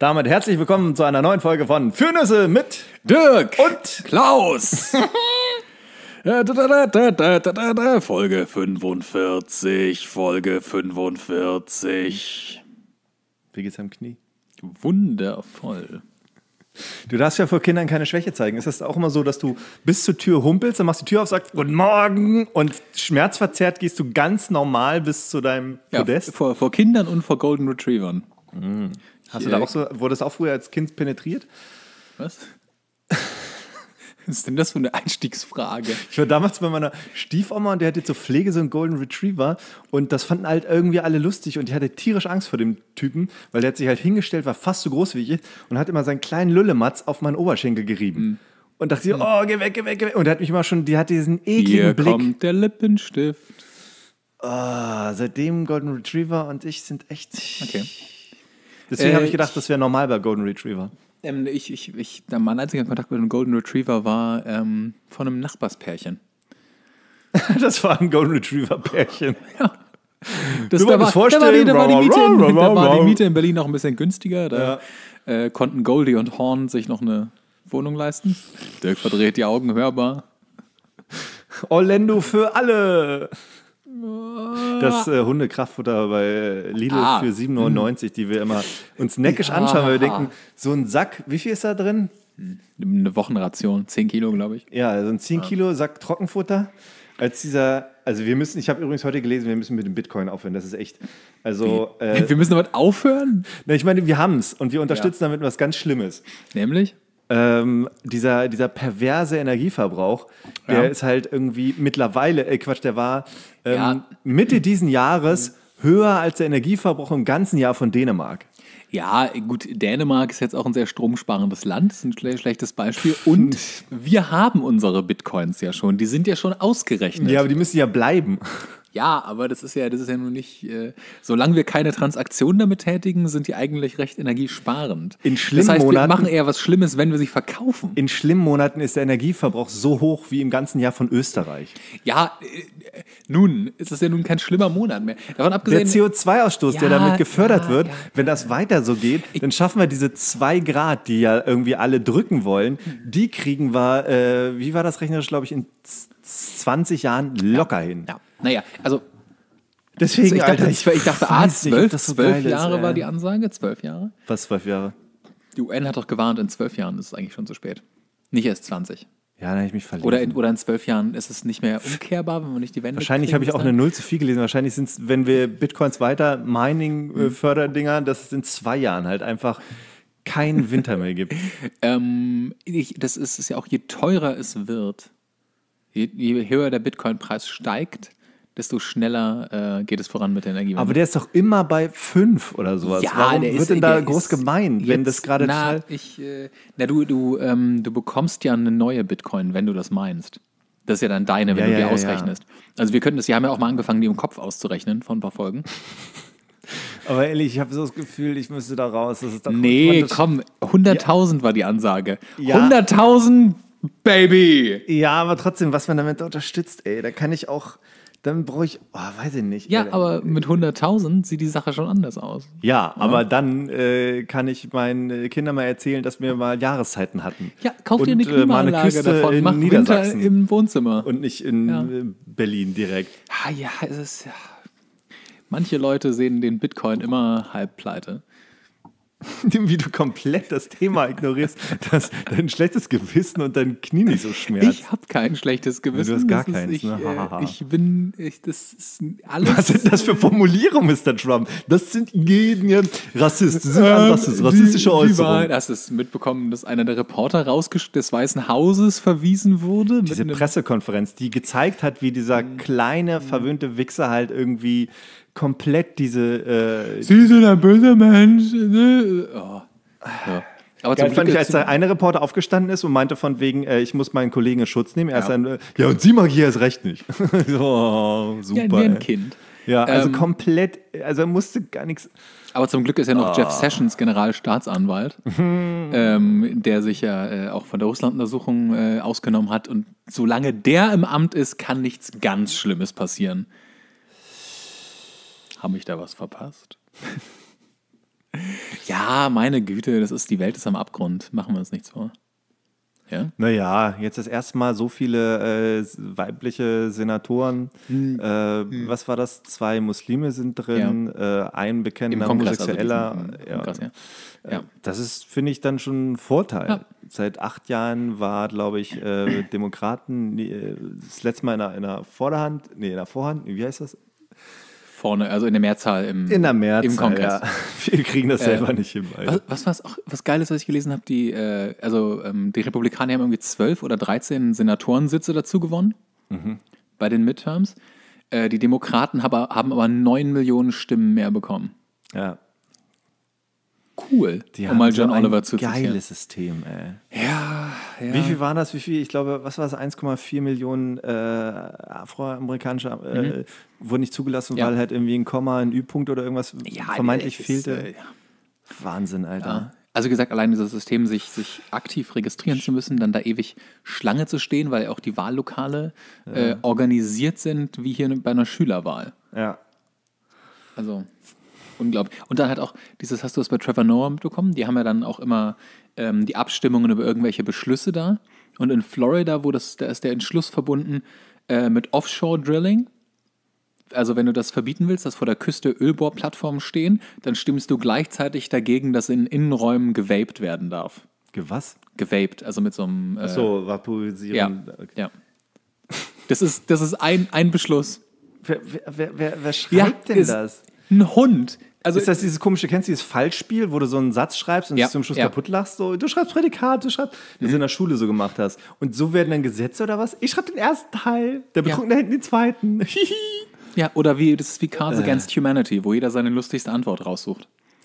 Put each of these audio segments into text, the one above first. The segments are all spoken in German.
Damit herzlich willkommen zu einer neuen Folge von Fürnüsse mit Dirk und Klaus. Folge 45, Folge 45. Wie geht's am Knie? Wundervoll. Du darfst ja vor Kindern keine Schwäche zeigen. Ist das auch immer so, dass du bis zur Tür humpelst, dann machst du die Tür auf, sagst Guten Morgen und schmerzverzerrt gehst du ganz normal bis zu deinem Podest? Ja, vor Kindern und vor Golden Retrievern. Hast du da auch so, wurde das auch früher als Kind penetriert? Was? Was ist denn das für eine Einstiegsfrage? Ich war damals bei meiner Stiefoma und der hatte zur Pflege so einen Golden Retriever und das fanden halt irgendwie alle lustig und die hatte tierisch Angst vor dem Typen, weil der hat sich halt hingestellt, war fast so groß wie ich und hat immer seinen kleinen Lüllematz auf meinen Oberschenkel gerieben. Und dachte ich, oh, geh weg, geh weg, geh weg. Und der hat mich immer schon, die hatte diesen ekligen Hier Blick. kommt der Lippenstift. Seitdem Golden Retriever und ich sind echt... Okay. Deswegen habe ich gedacht, das wäre normal bei Golden Retriever. Mein einziger Kontakt mit einem Golden Retriever war von einem Nachbarspärchen. Das war ein Golden Retriever-Pärchen. Ja. Du wolltest vorstellen, Da war die Miete in Berlin noch ein bisschen günstiger. Da konnten Goldie und Horn sich noch eine Wohnung leisten. Dirk verdreht die Augen hörbar. Orlando für alle. Das Hundekraftfutter bei Lidl für 7,99 €, die wir immer uns neckisch anschauen, weil wir denken, so ein Sack, wie viel ist da drin? Eine Wochenration, 10 Kilo, glaube ich. Ja, also ein 10 Kilo Sack Trockenfutter. Ich habe übrigens heute gelesen, wir müssen mit dem Bitcoin aufhören, das ist echt, also... wir müssen damit aufhören? Ich meine, wir haben es und wir unterstützen damit was ganz Schlimmes. Nämlich? Dieser perverse Energieverbrauch, der ist halt irgendwie mittlerweile, der war Mitte diesen Jahres höher als der Energieverbrauch im ganzen Jahr von Dänemark. Ja, gut, Dänemark ist jetzt auch ein sehr stromsparendes Land, das ist ein schlechtes Beispiel. Und wir haben unsere Bitcoins ja schon, die sind ja schon ausgerechnet. Ja, aber die müssen ja bleiben. Ja, aber das ist ja nun nicht, solange wir keine Transaktionen damit tätigen, sind die eigentlich recht energiesparend. In schlimmen das heißt, wir Monaten, machen eher was Schlimmes, wenn wir sie verkaufen. In schlimmen Monaten ist der Energieverbrauch so hoch wie im ganzen Jahr von Österreich. Ja, nun ist es ja nun kein schlimmer Monat mehr. Davon abgesehen, der CO2-Ausstoß, der damit gefördert wird, wenn das weiter so geht, dann schaffen wir diese 2 Grad, die ja irgendwie alle drücken wollen, die kriegen wir, wie war das rechnerisch, glaube ich, in 20 Jahren locker hin. Ja. Naja, also deswegen, ich dachte, 12 Jahre ist, war die Ansage, 12 Jahre. Was, 12 Jahre? Die UN hat doch gewarnt, in 12 Jahren ist es eigentlich schon zu spät. Nicht erst 20. Ja, dann habe ich mich verlesen. Oder in 12 Jahren ist es nicht mehr umkehrbar, wenn wir nicht die Wende Wahrscheinlich habe ich auch eine Null zu viel gelesen. Wahrscheinlich sind es, wenn wir Bitcoins weiter Mining-Förderdinger, dass es in 2 Jahren halt einfach keinen Winter mehr gibt. Das ist ja auch, je teurer es wird, je höher der Bitcoin-Preis steigt, desto schneller geht es voran mit der Energiewende. Aber der ist doch immer bei 5 oder sowas. Ja, warum wird denn da groß gemeint, wenn das gerade... Du bekommst ja eine neue Bitcoin, wenn du das meinst. Das ist ja dann deine, wenn du die ausrechnest. Also wir haben ja auch mal angefangen, die im Kopf auszurechnen von ein paar Folgen. Aber ehrlich, ich habe so das Gefühl, ich müsste da raus. Das ist doch 100.000 war die Ansage. Ja. 100.000, Baby! Ja, aber trotzdem, was man damit unterstützt, ey, da kann ich auch... Dann brauche ich, weiß ich nicht. Ja, aber mit 100.000 sieht die Sache schon anders aus. Ja, aber dann kann ich meinen Kindern mal erzählen, dass wir mal Jahreszeiten hatten. Ja, kauf dir eine Klimaanlage davon, mach Winter im Wohnzimmer. Und nicht in Berlin direkt. Es ist manche Leute sehen den Bitcoin immer halb pleite. Wie du komplett das Thema ignorierst, dass dein schlechtes Gewissen und dein Knie nicht so schmerzt. Ich habe kein schlechtes Gewissen. Du hast gar keins. Das ist alles... Was sind das für Formulierungen, Mr. Trump? Das sind Rassisten, sind rassistische Äußerungen. Hast du es mitbekommen, dass einer der Reporter des Weißen Hauses verwiesen wurde? Diese Pressekonferenz, die gezeigt hat, wie dieser kleine, verwöhnte Wichser halt irgendwie komplett diese... Sie sind ein böser Mensch. Ja. Aber geil fand ich, als der eine Reporter aufgestanden ist und meinte von wegen, ich muss meinen Kollegen in Schutz nehmen. Er ist und Sie mag hier erst recht nicht. So, super. Ja, wie ein Kind. Ja, also komplett, also er musste gar nichts... Aber zum Glück ist ja noch Jeff Sessions Generalstaatsanwalt, der sich ja auch von der Russland-Untersuchung ausgenommen hat. Und solange der im Amt ist, kann nichts ganz Schlimmes passieren. Habe ich da was verpasst? Ja, meine Güte, die Welt ist am Abgrund. Machen wir uns nichts vor. Ja? Naja, jetzt das erste Mal so viele weibliche Senatoren. Was war das? 2 Muslime sind drin, ein bekennender Homosexueller. Kongress, ja. Das ist, finde ich, dann schon ein Vorteil. Ja. Seit 8 Jahren war, glaube ich, Demokraten das letzte Mal in der Vorderhand, in der Vorhand, wie heißt das? Vorne, also in der Mehrzahl im Kongress. Ja. Wir kriegen das selber nicht hin. Was Geiles, was ich gelesen habe, die Republikaner haben irgendwie 12 oder 13 Senatorensitze dazu gewonnen bei den Midterms. Die Demokraten haben aber 9 Millionen Stimmen mehr bekommen. Ja. Cool, um mal John Oliver zu zitieren. Geiles System, ey. Ja. Wie viel waren das? Ich glaube, was war das? 1,4 Millionen afroamerikanische wurden nicht zugelassen, weil halt irgendwie ein Komma, ein Ü-Punkt oder irgendwas vermeintlich fehlte. Wahnsinn, Alter. Ja. Also gesagt, allein dieses System, sich aktiv registrieren zu müssen, dann da ewig Schlange zu stehen, weil auch die Wahllokale organisiert sind, wie hier bei einer Schülerwahl. Ja. Also unglaublich. Und dann halt auch hast du das bei Trevor Noah mitbekommen? Die haben ja dann auch immer die Abstimmungen über irgendwelche Beschlüsse da. Und in Florida, da ist der Entschluss verbunden mit Offshore-Drilling. Also wenn du das verbieten willst, dass vor der Küste Ölbohrplattformen stehen, dann stimmst du gleichzeitig dagegen, dass in Innenräumen gewaped werden darf. Was? Gewaped, also mit so einem... vaporisieren. Ja. Das ist ein Beschluss. Wer schreibt denn das? Ein Hund. Also ist das dieses komische, kennst du dieses Fallspiel, wo du so einen Satz schreibst und es zum Schluss kaputt lachst? So, du schreibst Prädikat, das du in der Schule so gemacht hast. Und so werden dann Gesetze oder was? Ich schreibe den ersten Teil, der Betrunkene hinten den zweiten. Ja, oder das ist wie Cards Against Humanity, wo jeder seine lustigste Antwort raussucht.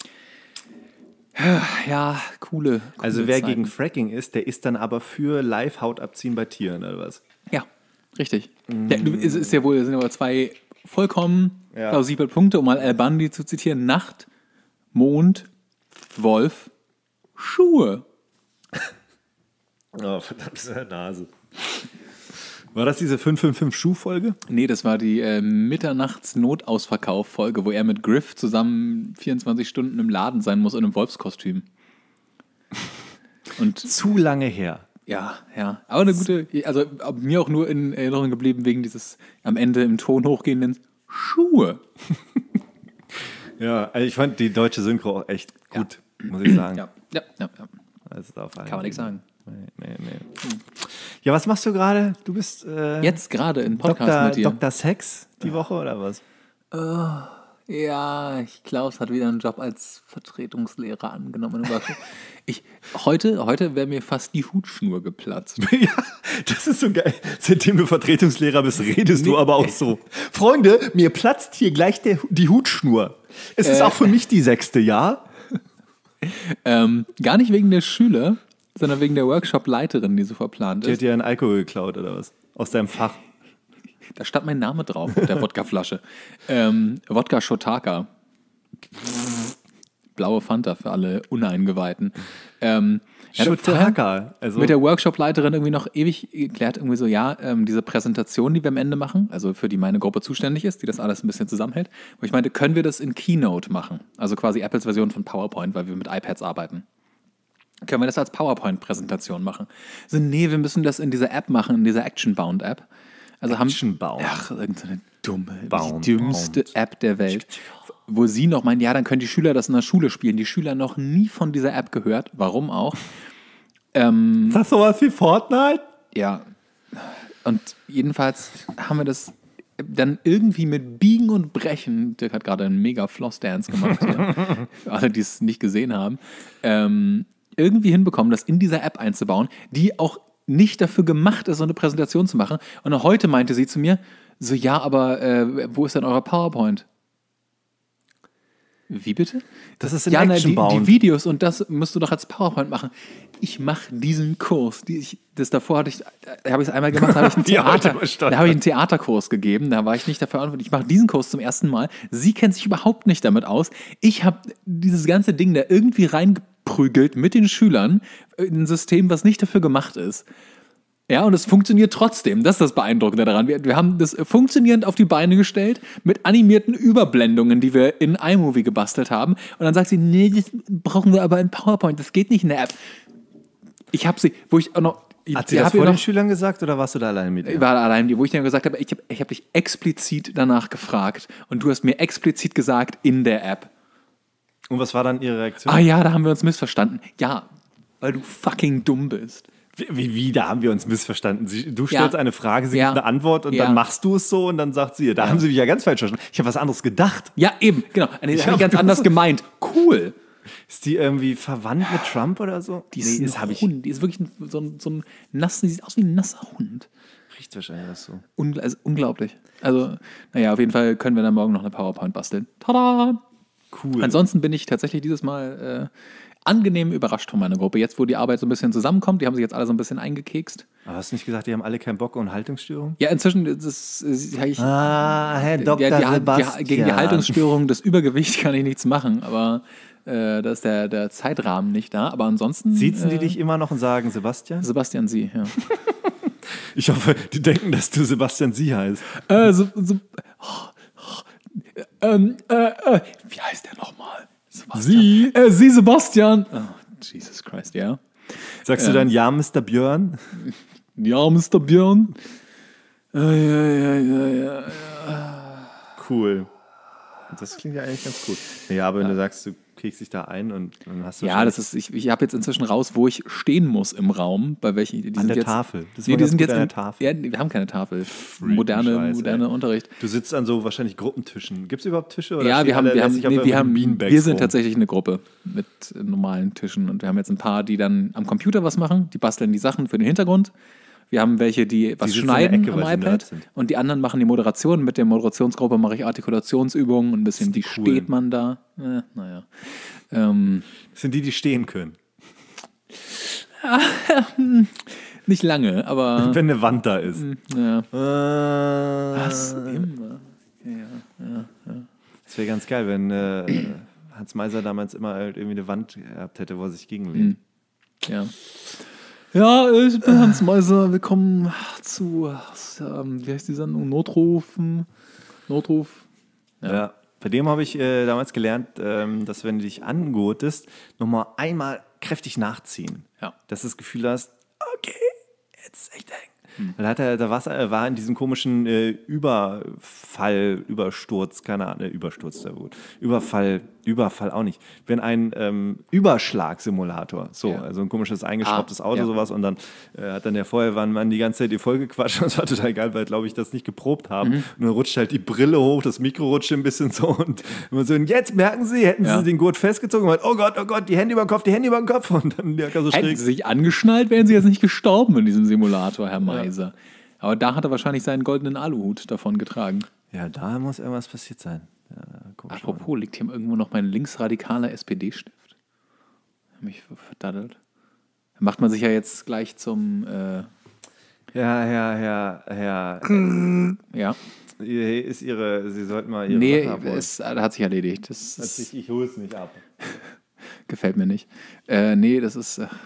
Ja, coole Also wer Zeiten. gegen Fracking ist, der ist dann aber für Live-Haut abziehen bei Tieren, oder was? Ja, richtig. Ja, es sind aber 2 vollkommen plausible Punkte, um mal Al Bundy zu zitieren. Nacht, Mond, Wolf, Schuhe. Oh, verdammte Nase. War das diese 555-Schuh-Folge? Nee, das war die Mitternachts-Notausverkauf-Folge, wo er mit Griff zusammen 24 Stunden im Laden sein muss in einem Wolfskostüm. Und zu lange her. Ja. Aber eine gute, also mir auch nur in Erinnerung geblieben wegen dieses am Ende im Ton hochgehenden Schuhe. Ja, also ich fand die deutsche Synchro auch echt gut, muss ich sagen. Ja. Also kann man nichts sagen. Nee. Ja, was machst du gerade? Du bist jetzt gerade in Podcast mit dir. Dr. Sex die Woche oder was? Ja, ich glaube, es hat wieder einen Job als Vertretungslehrer angenommen. Heute wäre mir fast die Hutschnur geplatzt. Ja, das ist so geil. Seitdem du Vertretungslehrer bist, redest du aber auch so. Freunde, mir platzt hier gleich die Hutschnur. Es ist auch für mich die 6. ja? Gar nicht wegen der Schüler, sondern wegen der Workshop-Leiterin, die so verplant ist. Die hat dir einen Alkohol geklaut oder was? Aus deinem Fach. Da stand mein Name drauf auf der Wodkaflasche. Wodka Shotaka. Blaue Fanta für alle Uneingeweihten. Shotaka. Also mit der Workshop-Leiterin irgendwie noch ewig geklärt, irgendwie so, diese Präsentation, die wir am Ende machen, also für die meine Gruppe zuständig ist, die das alles ein bisschen zusammenhält, wo ich meinte, können wir das in Keynote machen? Also quasi Apples Version von PowerPoint, weil wir mit iPads arbeiten. Können wir das als PowerPoint-Präsentation machen? So, nee, wir müssen das in dieser App machen, in dieser Action-Bound-App. Also irgendeine die dümmste App der Welt, wo sie noch meinen, dann können die Schüler das in der Schule spielen. Die Schüler noch nie von dieser App gehört, warum auch. Ist das sowas wie Fortnite? Ja, und jedenfalls haben wir das dann irgendwie mit Biegen und Brechen, Dirk hat gerade einen mega Floss-Dance gemacht hier, für alle, die es nicht gesehen haben, irgendwie hinbekommen, das in dieser App einzubauen, die auch nicht dafür gemacht ist, so eine Präsentation zu machen. Und heute meinte sie zu mir, so, aber wo ist denn euer PowerPoint? Wie bitte? Das ist in Action-Bound. Die Videos und das musst du doch als PowerPoint machen. Ich mache diesen Kurs. Da habe ich es einmal gemacht, da habe ich einen Theaterkurs gegeben, da war ich nicht dafür verantwortlich. Ich mache diesen Kurs zum ersten Mal. Sie kennt sich überhaupt nicht damit aus. Ich habe dieses ganze Ding da irgendwie reingeprügelt mit den Schülern in ein System, was nicht dafür gemacht ist. Ja, und es funktioniert trotzdem. Das ist das Beeindruckende daran. Wir haben das funktionierend auf die Beine gestellt mit animierten Überblendungen, die wir in iMovie gebastelt haben. Und dann sagt sie, nee, das brauchen wir aber in PowerPoint. Das geht nicht in der App. Ich habe sie, wo ich auch noch... Hat sie das vor den Schülern gesagt oder warst du da alleine mit ihr? Ich war da allein, wo ich dann gesagt habe, ich hab dich explizit danach gefragt. Und du hast mir explizit gesagt, in der App. Und was war dann ihre Reaktion? Ah ja, da haben wir uns missverstanden. Ja, weil du fucking dumm bist. Wie, da haben wir uns missverstanden. Du stellst eine Frage, sie gibt eine Antwort und dann machst du es so und dann sagt sie, da haben sie mich ja ganz falsch verstanden. Ich habe was anderes gedacht. Ja, eben, genau. Ich habe ganz anders gemeint. Cool. Ist die irgendwie verwandt mit Trump oder so? Die ist ein Hund. Die ist wirklich so ein nasser, die sieht aus wie ein nasser Hund. Riecht wahrscheinlich das so. Also, unglaublich. Also, naja, auf jeden Fall können wir dann morgen noch eine PowerPoint basteln. Tada! Cool. Ansonsten bin ich tatsächlich dieses Mal angenehm überrascht von meiner Gruppe. Jetzt, wo die Arbeit so ein bisschen zusammenkommt, die haben sich jetzt alle so ein bisschen eingekekst. Aber hast du nicht gesagt, die haben alle keinen Bock und Haltungsstörung? Ja, inzwischen Herr Dr. Sebastian. Gegen die Haltungsstörung, das Übergewicht kann ich nichts machen, aber da ist der Zeitrahmen nicht da. Aber ansonsten... Siezen die dich immer noch und sagen Sebastian? Sebastian Sie, ja. Ich hoffe, die denken, dass du Sebastian Sie heißt. Wie heißt der nochmal? Sie Sebastian. Oh, Jesus Christ, ja. Sagst du dann, ja, Mr. Björn? Ja, Mr. Björn. Ja. Cool. Das klingt ja eigentlich ganz gut. Ja, aber wenn du sagst, du kriegst dich da ein und dann hast du... Ja, das ist, ich habe jetzt inzwischen raus, wo ich stehen muss im Raum, bei welchen... Die an sind der jetzt, Tafel. Das die sind jetzt an der Tafel. Ja, wir haben keine Tafel. Scheiße, Moderne Unterricht. Du sitzt an so wahrscheinlich Gruppentischen. Gibt es überhaupt Tische? Oder Ja, wir Beanbags sind rum? tatsächlich eine Gruppe mit normalen Tischen und wir haben jetzt ein paar, die dann am Computer was machen, die basteln die Sachen für den Hintergrund. Wir haben welche, die was sitzen schneiden in der Ecke, am weil sie iPad Nerds sind. und die anderen machen die Moderation. Mit der Moderationsgruppe mache ich Artikulationsübungen und ein bisschen, wie cool. steht man da? Naja. Das sind die stehen können. Nicht lange, aber... Wenn eine Wand da ist. Ja. Was immer. Ja. Das wäre ganz geil, wenn Hans Meiser damals immer halt irgendwie eine Wand gehabt hätte, wo er sich gegenlehnt. Ja. Ja, ich bin Hans Meiser. Willkommen zu, wie heißt die Sendung? Notruf. Ja. Bei dem habe ich damals gelernt, dass wenn du dich angurtest, nochmal einmal kräftig nachziehen. Ja. Dass du das Gefühl hast, okay, jetzt echt eng. Da war in diesem komischen Übersturz, keine Ahnung, Übersturz, sehr gut. Überfall auch nicht. Wenn ein Überschlagsimulator, also ein komisches eingeschraubtes Auto, sowas, und dann hat dann der Feuerwehrmann die ganze Zeit die Folge gequatscht und das war total geil, weil, glaube ich, das nicht geprobt haben. Und dann rutscht halt die Brille hoch, das Mikro rutscht ein bisschen so und und jetzt merken Sie, hätten Sie den Gurt festgezogen und oh Gott, die Hände über den Kopf und dann lag er so Hätten schräg. Sie sich angeschnallt, wären Sie jetzt nicht gestorben in diesem Simulator, Herr Meiser. Aber da hat er wahrscheinlich seinen goldenen Aluhut davon getragen. Ja, da muss irgendwas passiert sein. Ja, Apropos, liegt hier irgendwo noch mein linksradikaler SPD-Stift? Hab mich verdaddelt. Da macht man sich ja jetzt gleich zum... Ja. Ist Sie sollten mal Ihre Nee, Sachen abholen. es hat sich erledigt. Ich hole es nicht ab. Gefällt mir nicht. Nee, das ist... ja.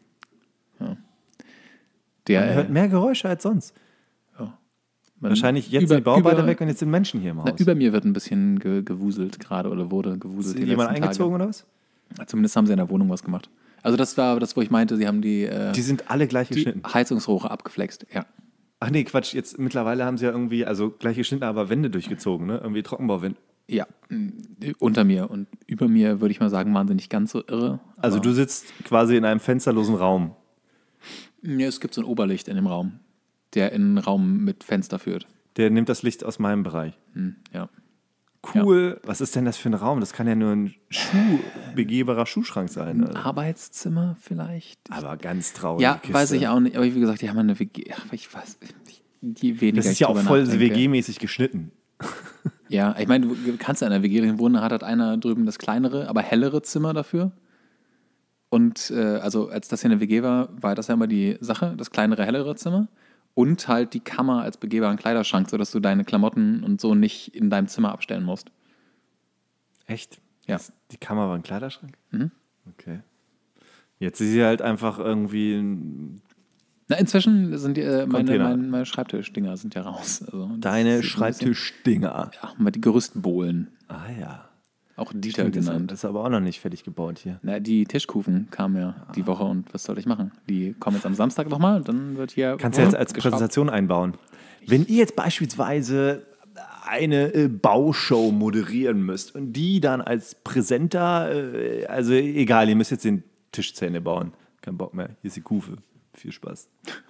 Man hört mehr Geräusche als sonst. Ja. Wahrscheinlich jetzt sind die Bauarbeiter weg und jetzt sind Menschen hier im Haus. Über mir wird ein bisschen gewuselt gerade oder wurde gewuselt. Ist jemand eingezogen oder was? Zumindest haben sie in der Wohnung was gemacht. Also das war das, wo ich meinte, sie haben die sind alle gleich geschnitten. Heizungsrohre abgeflext, ja. Ach nee, Quatsch. Jetzt mittlerweile haben sie ja irgendwie, also gleich geschnitten, aber Wände durchgezogen, ne? Irgendwie Trockenbauwände. Ja, unter mir. Und über mir, würde ich mal sagen, waren sie nicht ganz so irre. Also du sitzt quasi in einem fensterlosen Raum. Ja, es gibt so ein Oberlicht in dem Raum, der in einen Raum mit Fenster führt. Der nimmt das Licht aus meinem Bereich. Ja. Cool. Ja. Was ist denn das für ein Raum? Das kann ja nur ein begehbarer Schuhschrank sein. Ein Arbeitszimmer vielleicht? Aber ganz traurig. Ja, weiß ich auch nicht. Aber wie gesagt, die haben eine WG. Ach, ich weiß die weniger. Das ist ja auch voll WG-mäßig geschnitten. Ja, ich meine, du kannst ja in einer WG wohnen, hat einer drüben das kleinere, aber hellere Zimmer dafür. Und also als das hier eine WG war das ja immer die Sache, das kleinere, hellere Zimmer und halt die Kammer als begehbaren Kleiderschrank, sodass du deine Klamotten und so nicht in deinem Zimmer abstellen musst. Echt? Ja. Die Kammer war ein Kleiderschrank? Mhm. Okay. Jetzt ist sie halt einfach irgendwie ein Na, inzwischen sind Container. meine Schreibtischdinger sind ja raus. Also, das Deine ist ein bisschen- Schreibtischdinger. Ja, mal die Gerüstbohlen. Ah ja. Auch Dieter Das genannt. ist aber auch noch nicht fertig gebaut hier. Na, die Tischkufen kamen ja die Woche und was soll ich machen? Die kommen jetzt am Samstag nochmal und dann wird hier. Kannst du jetzt als geschraubt. Präsentation einbauen. Wenn ihr jetzt beispielsweise eine Baushow moderieren müsst und die dann als Präsenter, also egal, ihr müsst jetzt den Tisch zu Ende bauen. Kein Bock mehr. Hier ist die Kufe. Viel Spaß.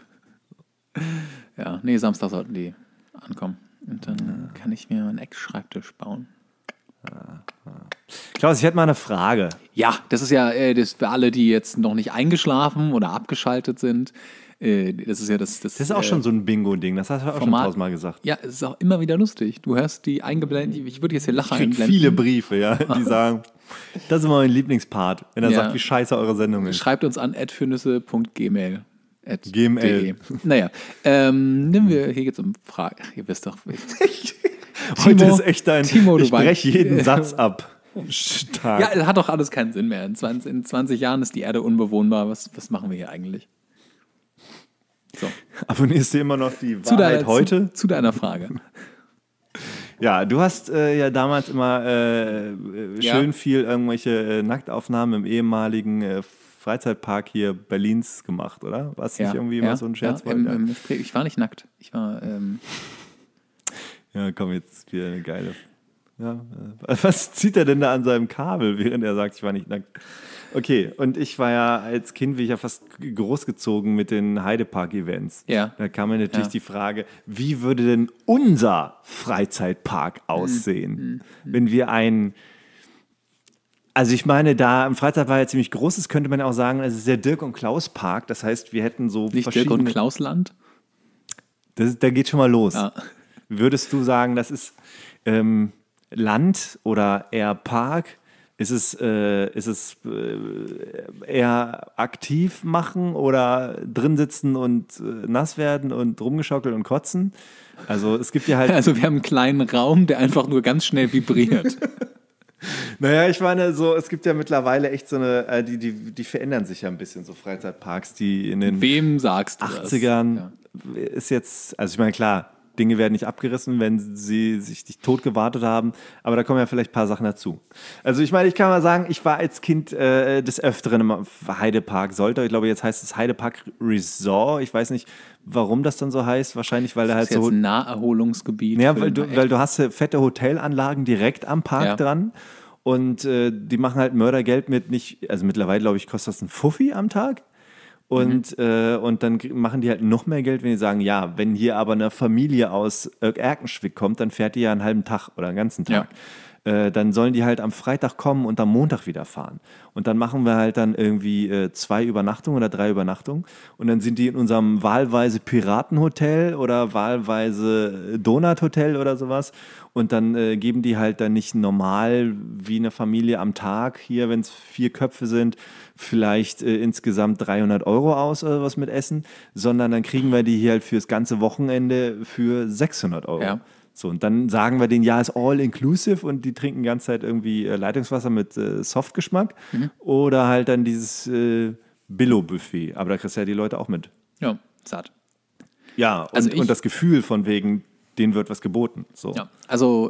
Ja, nee, Samstag sollten die ankommen. Und dann kann ich mir einen Eckschreibtisch bauen. Klaus, ich hätte mal eine Frage. Ja, das ist ja das für alle, die jetzt noch nicht eingeschlafen oder abgeschaltet sind. Das ist ja das. Das ist auch schon so ein Bingo-Ding. Das hast du auch schon Format- tausendmal gesagt. Ja, es ist auch immer wieder lustig. Du hörst die eingeblendet, ich würde jetzt hier Lacher Ich kriege einblenden. viele Briefe, ja, die sagen, das ist immer mein Lieblingspart, wenn er Ja. sagt, wie scheiße eure Sendung ist. Schreibt uns an @fürnüsse.gmail. Gmail. Naja, nehmen wir, hier geht's um Fragen. Ach, ihr wisst doch. Heute ist echt Timo, du ich breche weißt- jeden Satz ab. Stark. Ja, es hat doch alles keinen Sinn mehr. In 20 Jahren ist die Erde unbewohnbar. Was machen wir hier eigentlich? So, Abonnierst du immer noch die Wahrheit heute? Zu deiner Frage. Ja, du hast ja damals immer schön viel irgendwelche Nacktaufnahmen im ehemaligen Freizeitpark hier Berlins gemacht, oder? War es nicht irgendwie immer so ein Scherz? Ja, ich war nicht nackt. Ich war, Ja, komm, jetzt wieder eine geile. Ja, was zieht er denn da an seinem Kabel, während er sagt, ich war nicht nackt? Okay, und ich war ja als Kind, bin ich ja fast großgezogen mit den Heidepark-Events. Ja. Da kam mir natürlich Ja. die Frage, wie würde denn unser Freizeitpark aussehen, wenn wir einen. Also ich meine, da im Freizeitpark ja ziemlich groß ist, könnte man auch sagen, es ist der Dirk und Klaus Park. Das heißt, wir hätten so nicht Dirk verschiedene. und Klausland. Da geht schon mal los. Ja. Würdest du sagen, das ist Land oder eher Park? Ist es eher aktiv machen oder drin sitzen und nass werden und rumgeschaukelt und kotzen? Also es gibt ja halt. Also wir haben einen kleinen Raum, der einfach nur ganz schnell vibriert. Naja, ich meine, so, es gibt ja mittlerweile echt so eine, die verändern sich ja ein bisschen, so Freizeitparks, die in den Wem sagst du das? 80ern Ja. ist jetzt, also ich meine, klar, Dinge werden nicht abgerissen, wenn sie sich nicht tot gewartet haben, aber da kommen ja vielleicht ein paar Sachen dazu. Also ich meine, ich kann mal sagen, ich war als Kind des Öfteren im Heidepark Soltau. Ich glaube, jetzt heißt es Heidepark Resort. Ich weiß nicht, warum das dann so heißt. Wahrscheinlich, weil da halt Das ist so. jetzt ein Naherholungsgebiet. Ja, für weil den- du hast ja fette Hotelanlagen direkt am Park Ja. dran und die machen halt Mördergeld mit nicht, also mittlerweile glaube ich, kostet das ein Fuffi am Tag. Und dann machen die halt noch mehr Geld, wenn die sagen, ja, wenn hier aber eine Familie aus Erkenschwick kommt, dann fährt die ja einen halben Tag oder einen ganzen Tag. Dann sollen die halt am Freitag kommen und am Montag wieder fahren. Und dann machen wir halt dann irgendwie 2 Übernachtungen oder 3 Übernachtungen. Und dann sind die in unserem wahlweise Piratenhotel oder wahlweise Donut-Hotel oder sowas. Und dann geben die halt dann nicht normal wie eine Familie am Tag hier, wenn es 4 Köpfe sind, vielleicht insgesamt 300 € aus oder was mit Essen, sondern dann kriegen wir die hier halt fürs ganze Wochenende für 600 €. Ja. So, und dann sagen wir denen, ja, ist all inclusive und die trinken die ganze Zeit irgendwie Leitungswasser mit Softgeschmack oder halt dann dieses Billo-Buffet. Aber da kriegst du ja die Leute auch mit. Ja, satt. Ja, und, Also ich- und das Gefühl von wegen, denen wird was geboten. So. Ja, also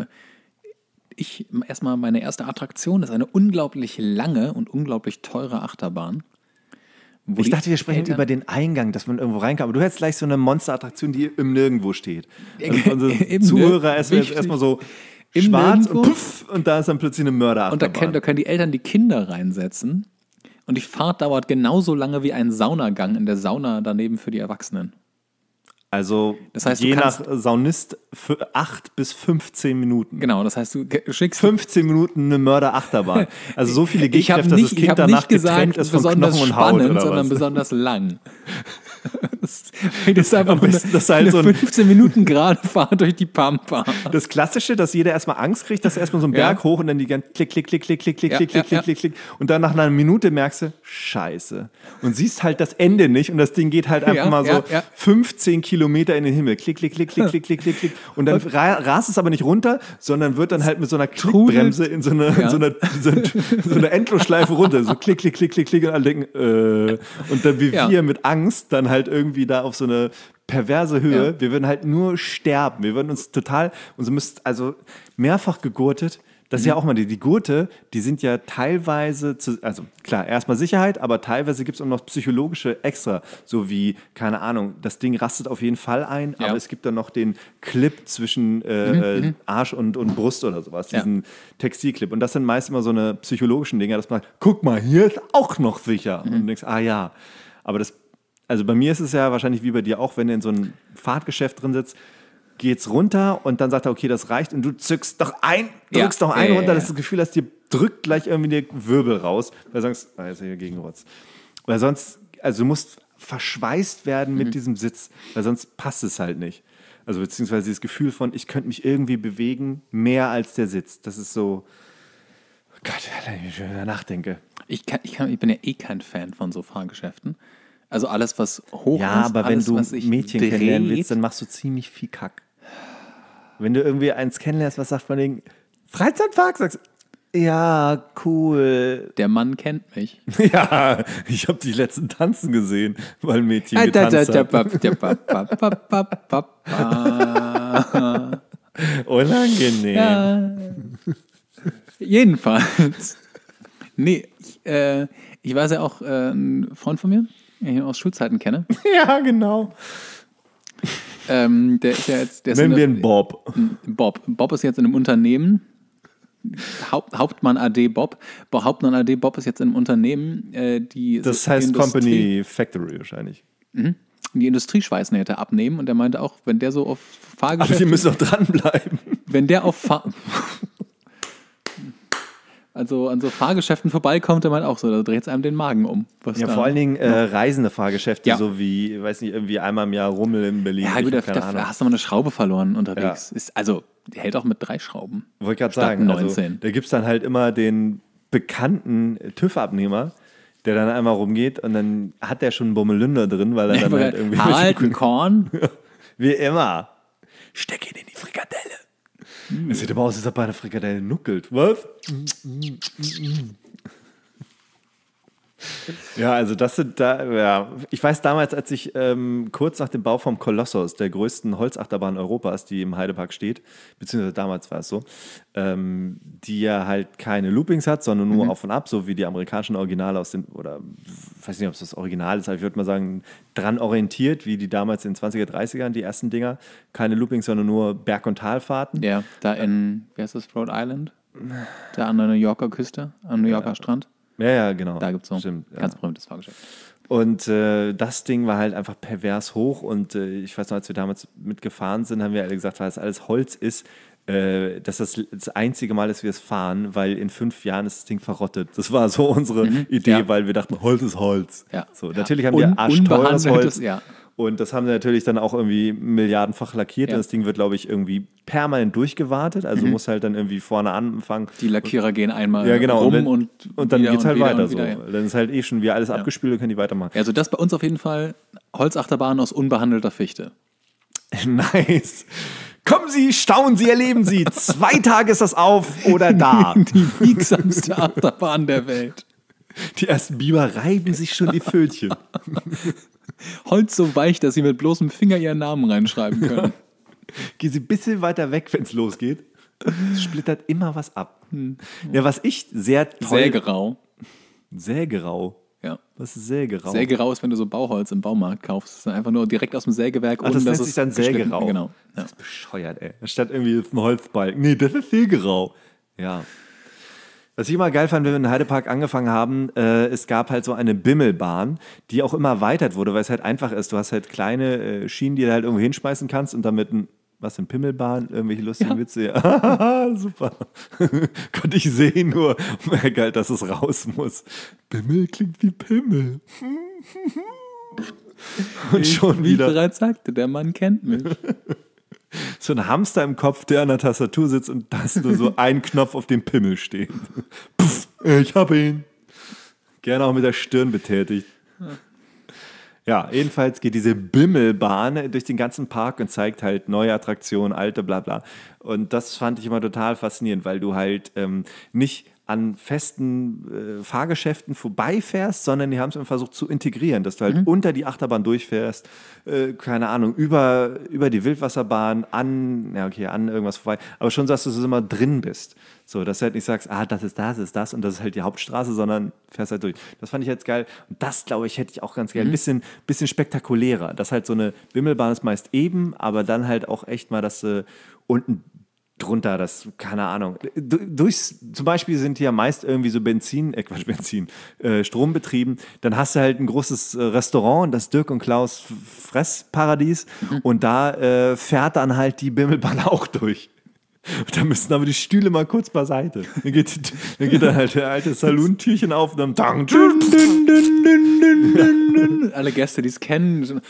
erstmal meine erste Attraktion ist eine unglaublich lange und unglaublich teure Achterbahn. wo Ich die dachte, wir sprechen Eltern- über den Eingang, dass man irgendwo reinkommt. Aber du hättest gleich so eine Monsterattraktion, die im Nirgendwo steht. Also unsere Im Zuhörer ist Wichtig. erstmal so Im schwarz und Nirgendwo. puff, und da ist dann plötzlich eine Mörderachterbahn. Und da können die Eltern die Kinder reinsetzen. Und die Fahrt dauert genauso lange wie ein Saunagang in der Sauna daneben für die Erwachsenen. Also Das heißt, du je nach kannst- Saunist für 8 bis 15 Minuten. Genau, das heißt, du schickst 15 Minuten eine Mörderachterbahn. Also so viele Ich habe Gehkräfte, dass das nicht, Kind ich hab danach nicht gesagt, getrennt ist von besonders Knochen und Haut spannend, oder sondern was. besonders lang. Das ist einfach Am nur besten, dass halt eine so ein- 15 Minuten gerade Fahrt durch die Pampa. Das Klassische, dass jeder erstmal Angst kriegt, dass er erstmal so einen Ja. Berg hoch und dann die ganze klick, klick, klick, klick, klick, klick, Ja, klick, ja, klick, klick, ja. klick, klick. Und dann nach einer Minute merkst du, scheiße. Und siehst halt das Ende nicht und das Ding geht halt einfach Ja, mal so ja, ja. 15 Kilometer in den Himmel. Klick, klick, klick, klick, klick, klick, klick, klick. Und dann rast es aber nicht runter, sondern wird dann halt mit so einer Klickbremse in so eine, Ja. so eine Endlosschleife runter. So klick, klick, klick, klick, klick. Und alle denken, Und dann wie Ja. wir mit Angst dann halt irgendwie da auf so eine perverse Höhe. Ja. Wir würden halt nur sterben. Wir würden uns also mehrfach gegurtet. Das ist ja auch mal die Gurte, die sind ja teilweise, also klar, erstmal Sicherheit, aber teilweise gibt es auch noch psychologische extra, so wie, keine Ahnung, das Ding rastet auf jeden Fall ein, aber es gibt dann noch den Clip zwischen Arsch und Brust oder sowas, diesen Textilclip. Und das sind meist immer so eine psychologischen Dinge, dass man, guck mal, hier ist auch noch sicher. Und du denkst, ja. Aber also bei mir ist es ja wahrscheinlich wie bei dir auch, wenn du in so einem Fahrtgeschäft drin sitzt, geht's runter und dann sagt er, okay, das reicht und du drückst noch ein runter, dass du das Gefühl hast, dir drückt gleich irgendwie der Wirbel raus, weil du sagst, jetzt hier gegen Rotz. Weil sonst, also du musst verschweißt werden mit diesem Sitz, weil sonst passt es halt nicht. Also beziehungsweise dieses Gefühl von, ich könnte mich irgendwie bewegen, mehr als der Sitz. Das ist so, Gott, wenn ich schon nachdenke. Ich bin ja eh kein Fan von so Fahrgeschäften. Also alles, was hoch ist. Ja, aber alles, wenn was du sich Mädchen dreht, kennenlernen willst, dann machst du ziemlich viel Kack. Wenn du irgendwie eins kennenlernst, was sagt man wegen Freizeitpark, sagst du, ja, cool. Der Mann kennt mich. Ja, ich habe die letzten Tanzen gesehen, weil ein Mädchen getanzt hat. Unangenehm. Ja. Jedenfalls. Nee, ich weiß ja auch, ein Freund von mir, den ich aus Schulzeiten kenne. Ja, genau. Der ist ja jetzt. Nennen wir ihn Bob. Bob ist jetzt in einem Unternehmen. Hauptmann AD Bob. Hauptmann AD Bob ist jetzt in einem Unternehmen, die. Das heißt Company Factory wahrscheinlich. Die Industrieschweißnähte abnehmen und der meinte auch, wenn der so auf Fahrgeschäfte. Aber die müssen doch dranbleiben. Wenn der auf also an so Fahrgeschäften vorbeikommt, der meint auch so, da dreht es einem den Magen um. Ja, vor allen Dingen reisende Fahrgeschäfte, so wie, weiß nicht, irgendwie einmal im Jahr Rummel in Berlin. Ja, gut, da hast du mal eine Schraube verloren unterwegs. Ja. Also, der hält auch mit 3 Schrauben. Wollte ich gerade sagen, 19. Also, da gibt es dann halt immer den bekannten TÜV-Abnehmer, der dann einmal rumgeht und dann hat der schon einen Bommelünder drin, weil er dann halt irgendwie... Harald, ein Korn. Wie immer. Steck ihn in die Frikadelle. Es sieht aber aus, als ob er eine Frikadelle nuckelt. Was? Ja, also das sind da, ja. Ich weiß damals, als ich kurz nach dem Bau vom Kolossos, der größten Holzachterbahn Europas, die im Heidepark steht, beziehungsweise damals war es so, die ja halt keine Loopings hat, sondern nur auf und ab, so wie die amerikanischen Originale aus den, oder ich weiß nicht, ob es das Original ist, aber ich würde mal sagen, dran orientiert, wie die damals in den 20er, 30ern, die ersten Dinger. Keine Loopings, sondern nur Berg- und Talfahrten. Ja, da in, wie heißt das, Rhode Island? Da an der New Yorker Küste, am New Yorker Strand. Ja, genau. Da gibt es so ein ganz berühmtes Fahrgeschäft. Und das Ding war halt einfach pervers hoch und ich weiß noch, als wir damals mitgefahren sind, haben wir alle gesagt, weil es alles Holz ist, dass das einzige Mal, dass wir es fahren, weil in 5 Jahren ist das Ding verrottet. Das war so unsere Idee, weil wir dachten, Holz ist Holz. Ja. So, natürlich haben wir arschteures Holz. Und das haben sie natürlich dann auch irgendwie milliardenfach lackiert. Ja. Und das Ding wird, glaube ich, irgendwie permanent durchgewartet. Also muss halt dann irgendwie vorne anfangen. Die Lackierer gehen einmal rum und dann geht es halt weiter so. Ja. Dann ist halt eh schon wieder alles abgespült und können die weitermachen. Also das bei uns auf jeden Fall Holzachterbahn aus unbehandelter Fichte. Nice. Kommen Sie, staunen Sie, erleben Sie. 2 Tage ist das auf oder da. Die biegsamste Achterbahn der Welt. Die ersten Biber reiben sich schon die Pfötchen. Holz so weich, dass sie mit bloßem Finger ihren Namen reinschreiben können. Gehen Sie ein bisschen weiter weg, wenn es losgeht. Es splittert immer was ab. Ja, was ich sehr toll... Sägerau. Sägerau? Ja. Was ist Sägerau? Sägerau ist, wenn du so Bauholz im Baumarkt kaufst. Das ist dann einfach nur direkt aus dem Sägewerk. Ach, das nennt sich dann Sägerau. Genau. Ja. Das ist bescheuert, ey. Anstatt irgendwie ein Holzbalken. Nee, das ist Sägerau. Ja. Was ich immer geil fand, wenn wir in Heidepark angefangen haben, es gab halt so eine Bimmelbahn, die auch immer erweitert wurde, weil es halt einfach ist. Du hast halt kleine Schienen, die du halt irgendwo hinschmeißen kannst und damit ein Pimmelbahn, irgendwelche lustigen Witze. Ja. Super. Konnte ich sehen, nur geil, dass es raus muss. Bimmel klingt wie Pimmel. Und schon wie wieder. Wie ich bereits sagte, der Mann kennt mich. So ein Hamster im Kopf, der an der Tastatur sitzt und da hast nur so einen Knopf auf dem Pimmel steht. Puff, ich hab ihn. Gerne auch mit der Stirn betätigt. Ja, jedenfalls geht diese Bimmelbahn durch den ganzen Park und zeigt halt neue Attraktionen, alte, bla bla. Und das fand ich immer total faszinierend, weil du halt nicht an festen Fahrgeschäften vorbeifährst, sondern die haben es versucht zu integrieren, dass du halt unter die Achterbahn durchfährst, keine Ahnung, über die Wildwasserbahn an irgendwas vorbei, aber schon so, dass du so immer drin bist. So, dass du halt nicht sagst, das ist das und das ist halt die Hauptstraße, sondern fährst halt durch. Das fand ich jetzt geil. Und das, glaube ich, hätte ich auch ganz gerne. Ein bisschen spektakulärer. Das halt so eine Bimmelbahn ist meist eben, aber dann halt auch echt mal, dass unten drunter, das, keine Ahnung. Zum Beispiel sind die ja meist irgendwie so Strombetrieben. Dann hast du halt ein großes Restaurant, das Dirk und Klaus Fressparadies. Und da fährt dann halt die Bimmelbahn auch durch. Und da müssen aber die Stühle mal kurz beiseite. Dann geht dann halt der alte Saloon-Türchen auf und dann Alle Gäste, die es kennen. Und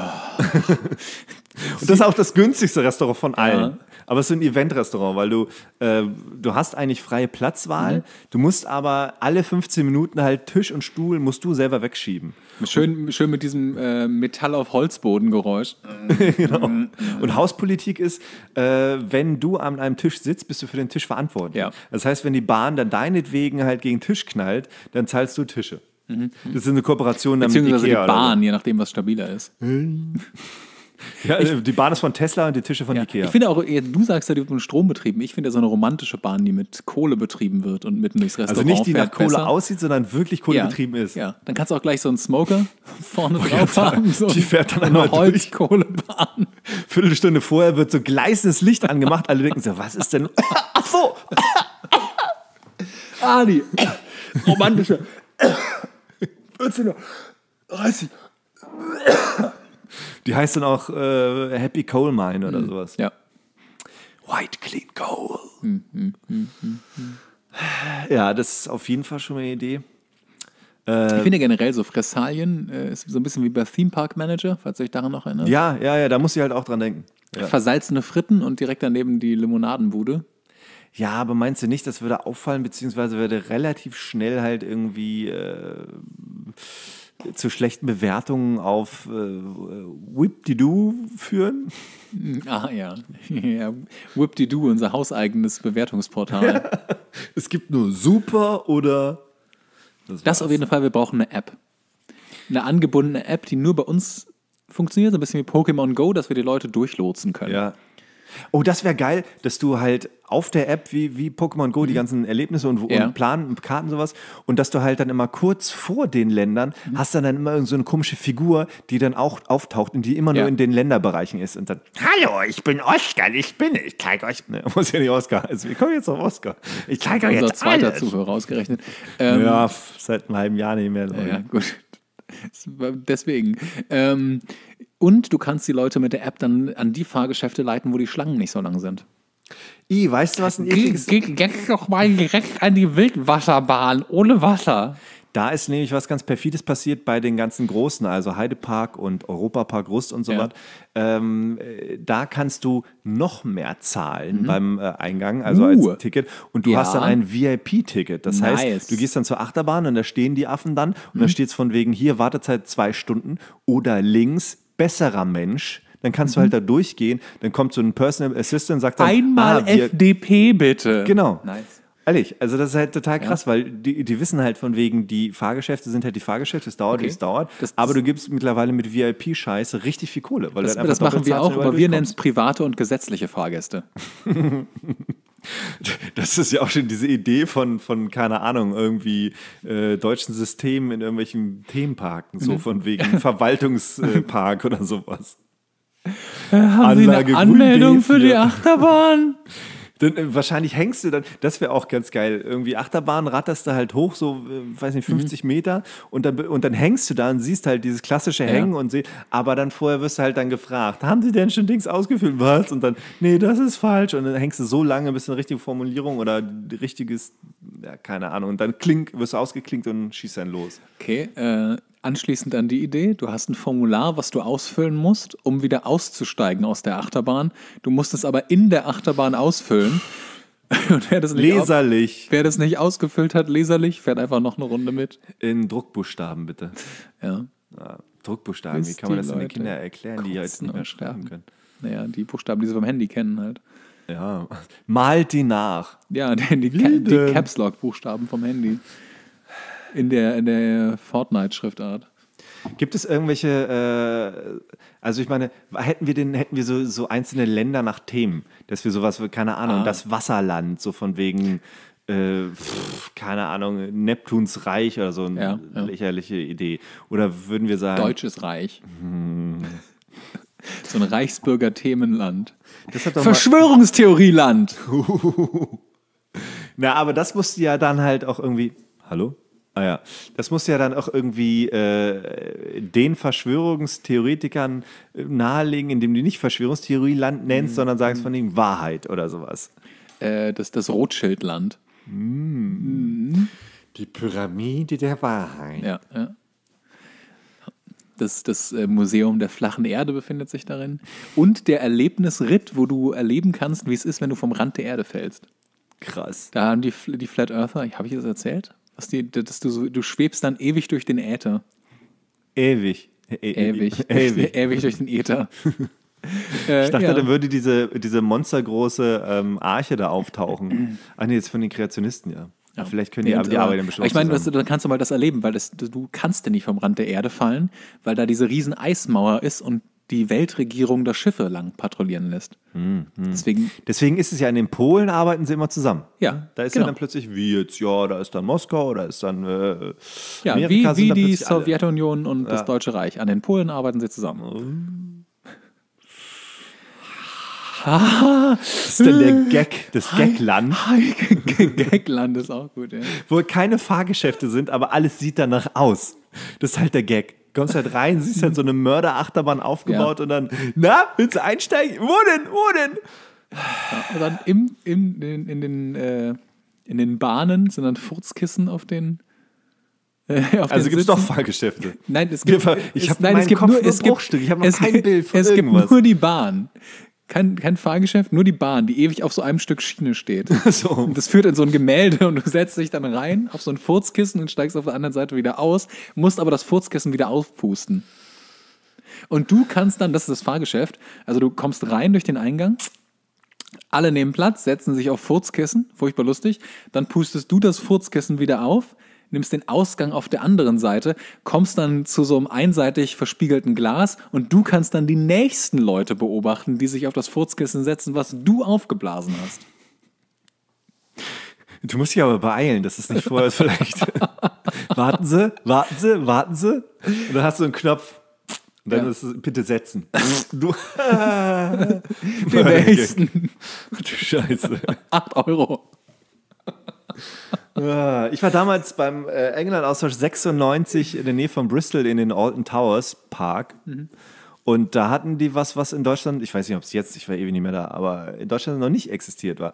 das ist auch das günstigste Restaurant von allen. Ja. Aber es ist ein Event-Restaurant, weil du hast eigentlich freie Platzwahl. Du musst aber alle 15 Minuten halt Tisch und Stuhl musst du selber wegschieben. Schön mit diesem Metall auf Holzboden-Geräusch. Genau. Und Hauspolitik ist, wenn du an einem Tisch sitzt, bist du für den Tisch verantwortlich. Ja. Das heißt, wenn die Bahn dann deinetwegen halt gegen den Tisch knallt, dann zahlst du Tische. Das ist eine Kooperation mit Ikea. Beziehungsweise die Bahn, je nachdem, was stabiler ist. Ja, die Bahn ist von Tesla und die Tische von Ikea. Ich finde auch, du sagst ja, die wird mit Strom betrieben. Ich finde ja so eine romantische Bahn, die mit Kohle betrieben wird und mitten durchs Restaurant Also nicht die nach Kohle besser aussieht, sondern wirklich Kohle betrieben ist. Ja, dann kannst du auch gleich so einen Smoker vorne drauf haben. So die fährt dann einmal eine Holzkohlebahn. Viertelstunde vorher wird so gleißendes Licht angemacht. Alle denken so, was ist denn? Ach so! Die romantische 14:30 Die heißt dann auch Happy Coal Mine oder sowas. Ja. White Clean Coal. Ja, das ist auf jeden Fall schon mal eine Idee. Ich finde generell so Fressalien ist so ein bisschen wie bei Theme Park Manager, falls ihr euch daran noch erinnert. Ja, da muss ich halt auch dran denken. Ja. Versalzene Fritten und direkt daneben die Limonadenbude. Ja, aber meinst du nicht, das würde auffallen, beziehungsweise würde relativ schnell halt irgendwie zu schlechten Bewertungen auf Whip-de-Doo führen? Ja. Whip-de-Doo, unser hauseigenes Bewertungsportal. Ja. Es gibt nur super oder... Das auf jeden Fall, wir brauchen eine App. Eine angebundene App, die nur bei uns funktioniert, so ein bisschen wie Pokémon Go, dass wir die Leute durchlotsen können. Ja. Oh, das wäre geil, dass du halt auf der App wie Pokémon Go die ganzen Erlebnisse und Plan und Karten und sowas und dass du halt dann immer kurz vor den Ländern hast dann immer so eine komische Figur, die dann auch auftaucht und die immer nur in den Länderbereichen ist und dann hallo, ich bin Oskar, ich zeige euch, ne, muss ja nicht Oskar, also wir kommen jetzt auf Oskar. Ich zeige euch jetzt unser zweiter alles. Zuhörer ausgerechnet. Ja, seit einem halben Jahr nicht mehr. Ja, gut. Deswegen. Und du kannst die Leute mit der App dann an die Fahrgeschäfte leiten, wo die Schlangen nicht so lang sind. Weißt du, was ein ekliges... Geh doch mal direkt an die Wildwasserbahn, ohne Wasser. Da ist nämlich was ganz Perfides passiert bei den ganzen Großen, also Heidepark und Europapark Rust und so was. Da kannst du noch mehr zahlen beim Eingang, also als Ticket. Und du hast dann ein VIP-Ticket. Das heißt, du gehst dann zur Achterbahn und da stehen die Affen dann und da steht es von wegen hier Wartezeit 2 Stunden oder links besserer Mensch. Dann kannst du halt da durchgehen. Dann kommt so ein Personal Assistant und sagt dann... Einmal FDP bitte. Genau. Nice. Ehrlich, also das ist halt total krass, weil die wissen halt von wegen, die Fahrgeschäfte sind halt die Fahrgeschäfte, es dauert, wie es dauert. Aber du gibst mittlerweile mit VIP-Scheiße richtig viel Kohle. Weil Das machen wir auch, aber wir nennen es private und gesetzliche Fahrgäste. Das ist ja auch schon diese Idee von keine Ahnung, irgendwie deutschen Systemen in irgendwelchen Themenparken, so von wegen Verwaltungspark oder sowas. Haben Sie eine Anmeldung für die Achterbahn? Dann, wahrscheinlich hängst du dann, das wäre auch ganz geil, irgendwie Achterbahn, ratterst du halt hoch, so, weiß nicht, 50 Meter und dann hängst du da und siehst halt dieses klassische Hängen aber dann vorher wirst du halt dann gefragt, haben Sie denn schon Dings ausgefüllt? Was? Und dann, nee, das ist falsch. Und dann hängst du so lange, bis eine richtige Formulierung oder richtiges, keine Ahnung, und dann wirst du ausgeklinkt und schießt dann los. Okay, anschließend an die Idee, du hast ein Formular, was du ausfüllen musst, um wieder auszusteigen aus der Achterbahn. Du musst es aber in der Achterbahn ausfüllen. Und wer das nicht ausgefüllt hat, leserlich, fährt einfach noch eine Runde mit. In Druckbuchstaben, bitte. Ja. Druckbuchstaben, wie kann man das den Kindern erklären, die halt nicht mehr schreiben können? Naja, die Buchstaben, die sie vom Handy kennen halt. Ja, malt die nach. Ja, die Caps Lock Buchstaben vom Handy. In der Fortnite-Schriftart. Gibt es irgendwelche, also ich meine, hätten wir so einzelne Länder nach Themen, dass wir sowas, keine Ahnung, das Wasserland, so von wegen, keine Ahnung, Neptuns Reich oder so eine lächerliche Idee. Oder würden wir sagen... Deutsches Reich. So ein Reichsbürger-Themenland. Verschwörungstheorieland. Na, aber das musste ja dann halt auch irgendwie... Hallo? Ah ja, das muss ja dann auch irgendwie den Verschwörungstheoretikern nahelegen, indem du nicht Verschwörungstheorieland nennst, sondern sagst von dem Wahrheit oder sowas. Das Rothschild-Land. Die Pyramide der Wahrheit. Ja. Das Museum der flachen Erde befindet sich darin. Und der Erlebnisritt, wo du erleben kannst, wie es ist, wenn du vom Rand der Erde fällst. Krass. Da haben die Flat Earther, habe ich das erzählt? Du schwebst dann ewig durch den Äther. Ewig durch den Äther. Ich dachte, dann würde diese monstergroße Arche da auftauchen. Ach nee, jetzt von den Kreationisten, ja. Ja. Vielleicht können die Arbeit dann bestimmt. Ich meine, dann kannst du mal das erleben, weil du kannst ja nicht vom Rand der Erde fallen, weil da diese riesen Eismauer ist und die Weltregierung da Schiffe lang patrouillieren lässt. Deswegen ist es ja in den Polen, arbeiten sie immer zusammen. Ja, da ist ja dann plötzlich, wie jetzt, da ist dann Moskau, da ist dann Amerika, wie die Sowjetunion und das Deutsche Reich. An den Polen arbeiten sie zusammen. Das ist dann der Gag, das Gagland. Gagland ist auch gut, ja. Wo keine Fahrgeschäfte sind, aber alles sieht danach aus. Das ist halt der Gag. Du kommst halt rein, siehst halt so eine Mörderachterbahn aufgebaut und dann, willst du einsteigen? Wo denn? Ja, und dann in den Bahnen sind dann Furzkissen auf den also gibt es doch Fahrgeschäfte. Nein, es gibt Bruchstück. Ich habe noch kein Bild von irgendwas. Es gibt nur die Bahn. Kein Fahrgeschäft, nur die Bahn, die ewig auf so einem Stück Schiene steht. So. Und das führt in so ein Gemälde und du setzt dich dann rein auf so ein Furzkissen und steigst auf der anderen Seite wieder aus, musst aber das Furzkissen wieder aufpusten. Und du kannst dann, das ist das Fahrgeschäft, also du kommst rein durch den Eingang, alle nehmen Platz, setzen sich auf Furzkissen, furchtbar lustig, dann pustest du das Furzkissen wieder auf, nimmst den Ausgang auf der anderen Seite, kommst dann zu so einem einseitig verspiegelten Glas und du kannst dann die nächsten Leute beobachten, die sich auf das Furzkissen setzen, was du aufgeblasen hast. Du musst dich aber beeilen, das ist nicht vorher vielleicht. Warten Sie. Und dann hast du einen Knopf. Und dann ist es, bitte setzen. Du. Die nächsten. Du Scheiße. 8 Euro. Ich war damals beim England-Austausch 96 in der Nähe von Bristol in den Alton Towers Park. Und da hatten die was in Deutschland, ich weiß nicht, ob es jetzt, ich war ewig nicht mehr da, aber in Deutschland noch nicht existierte.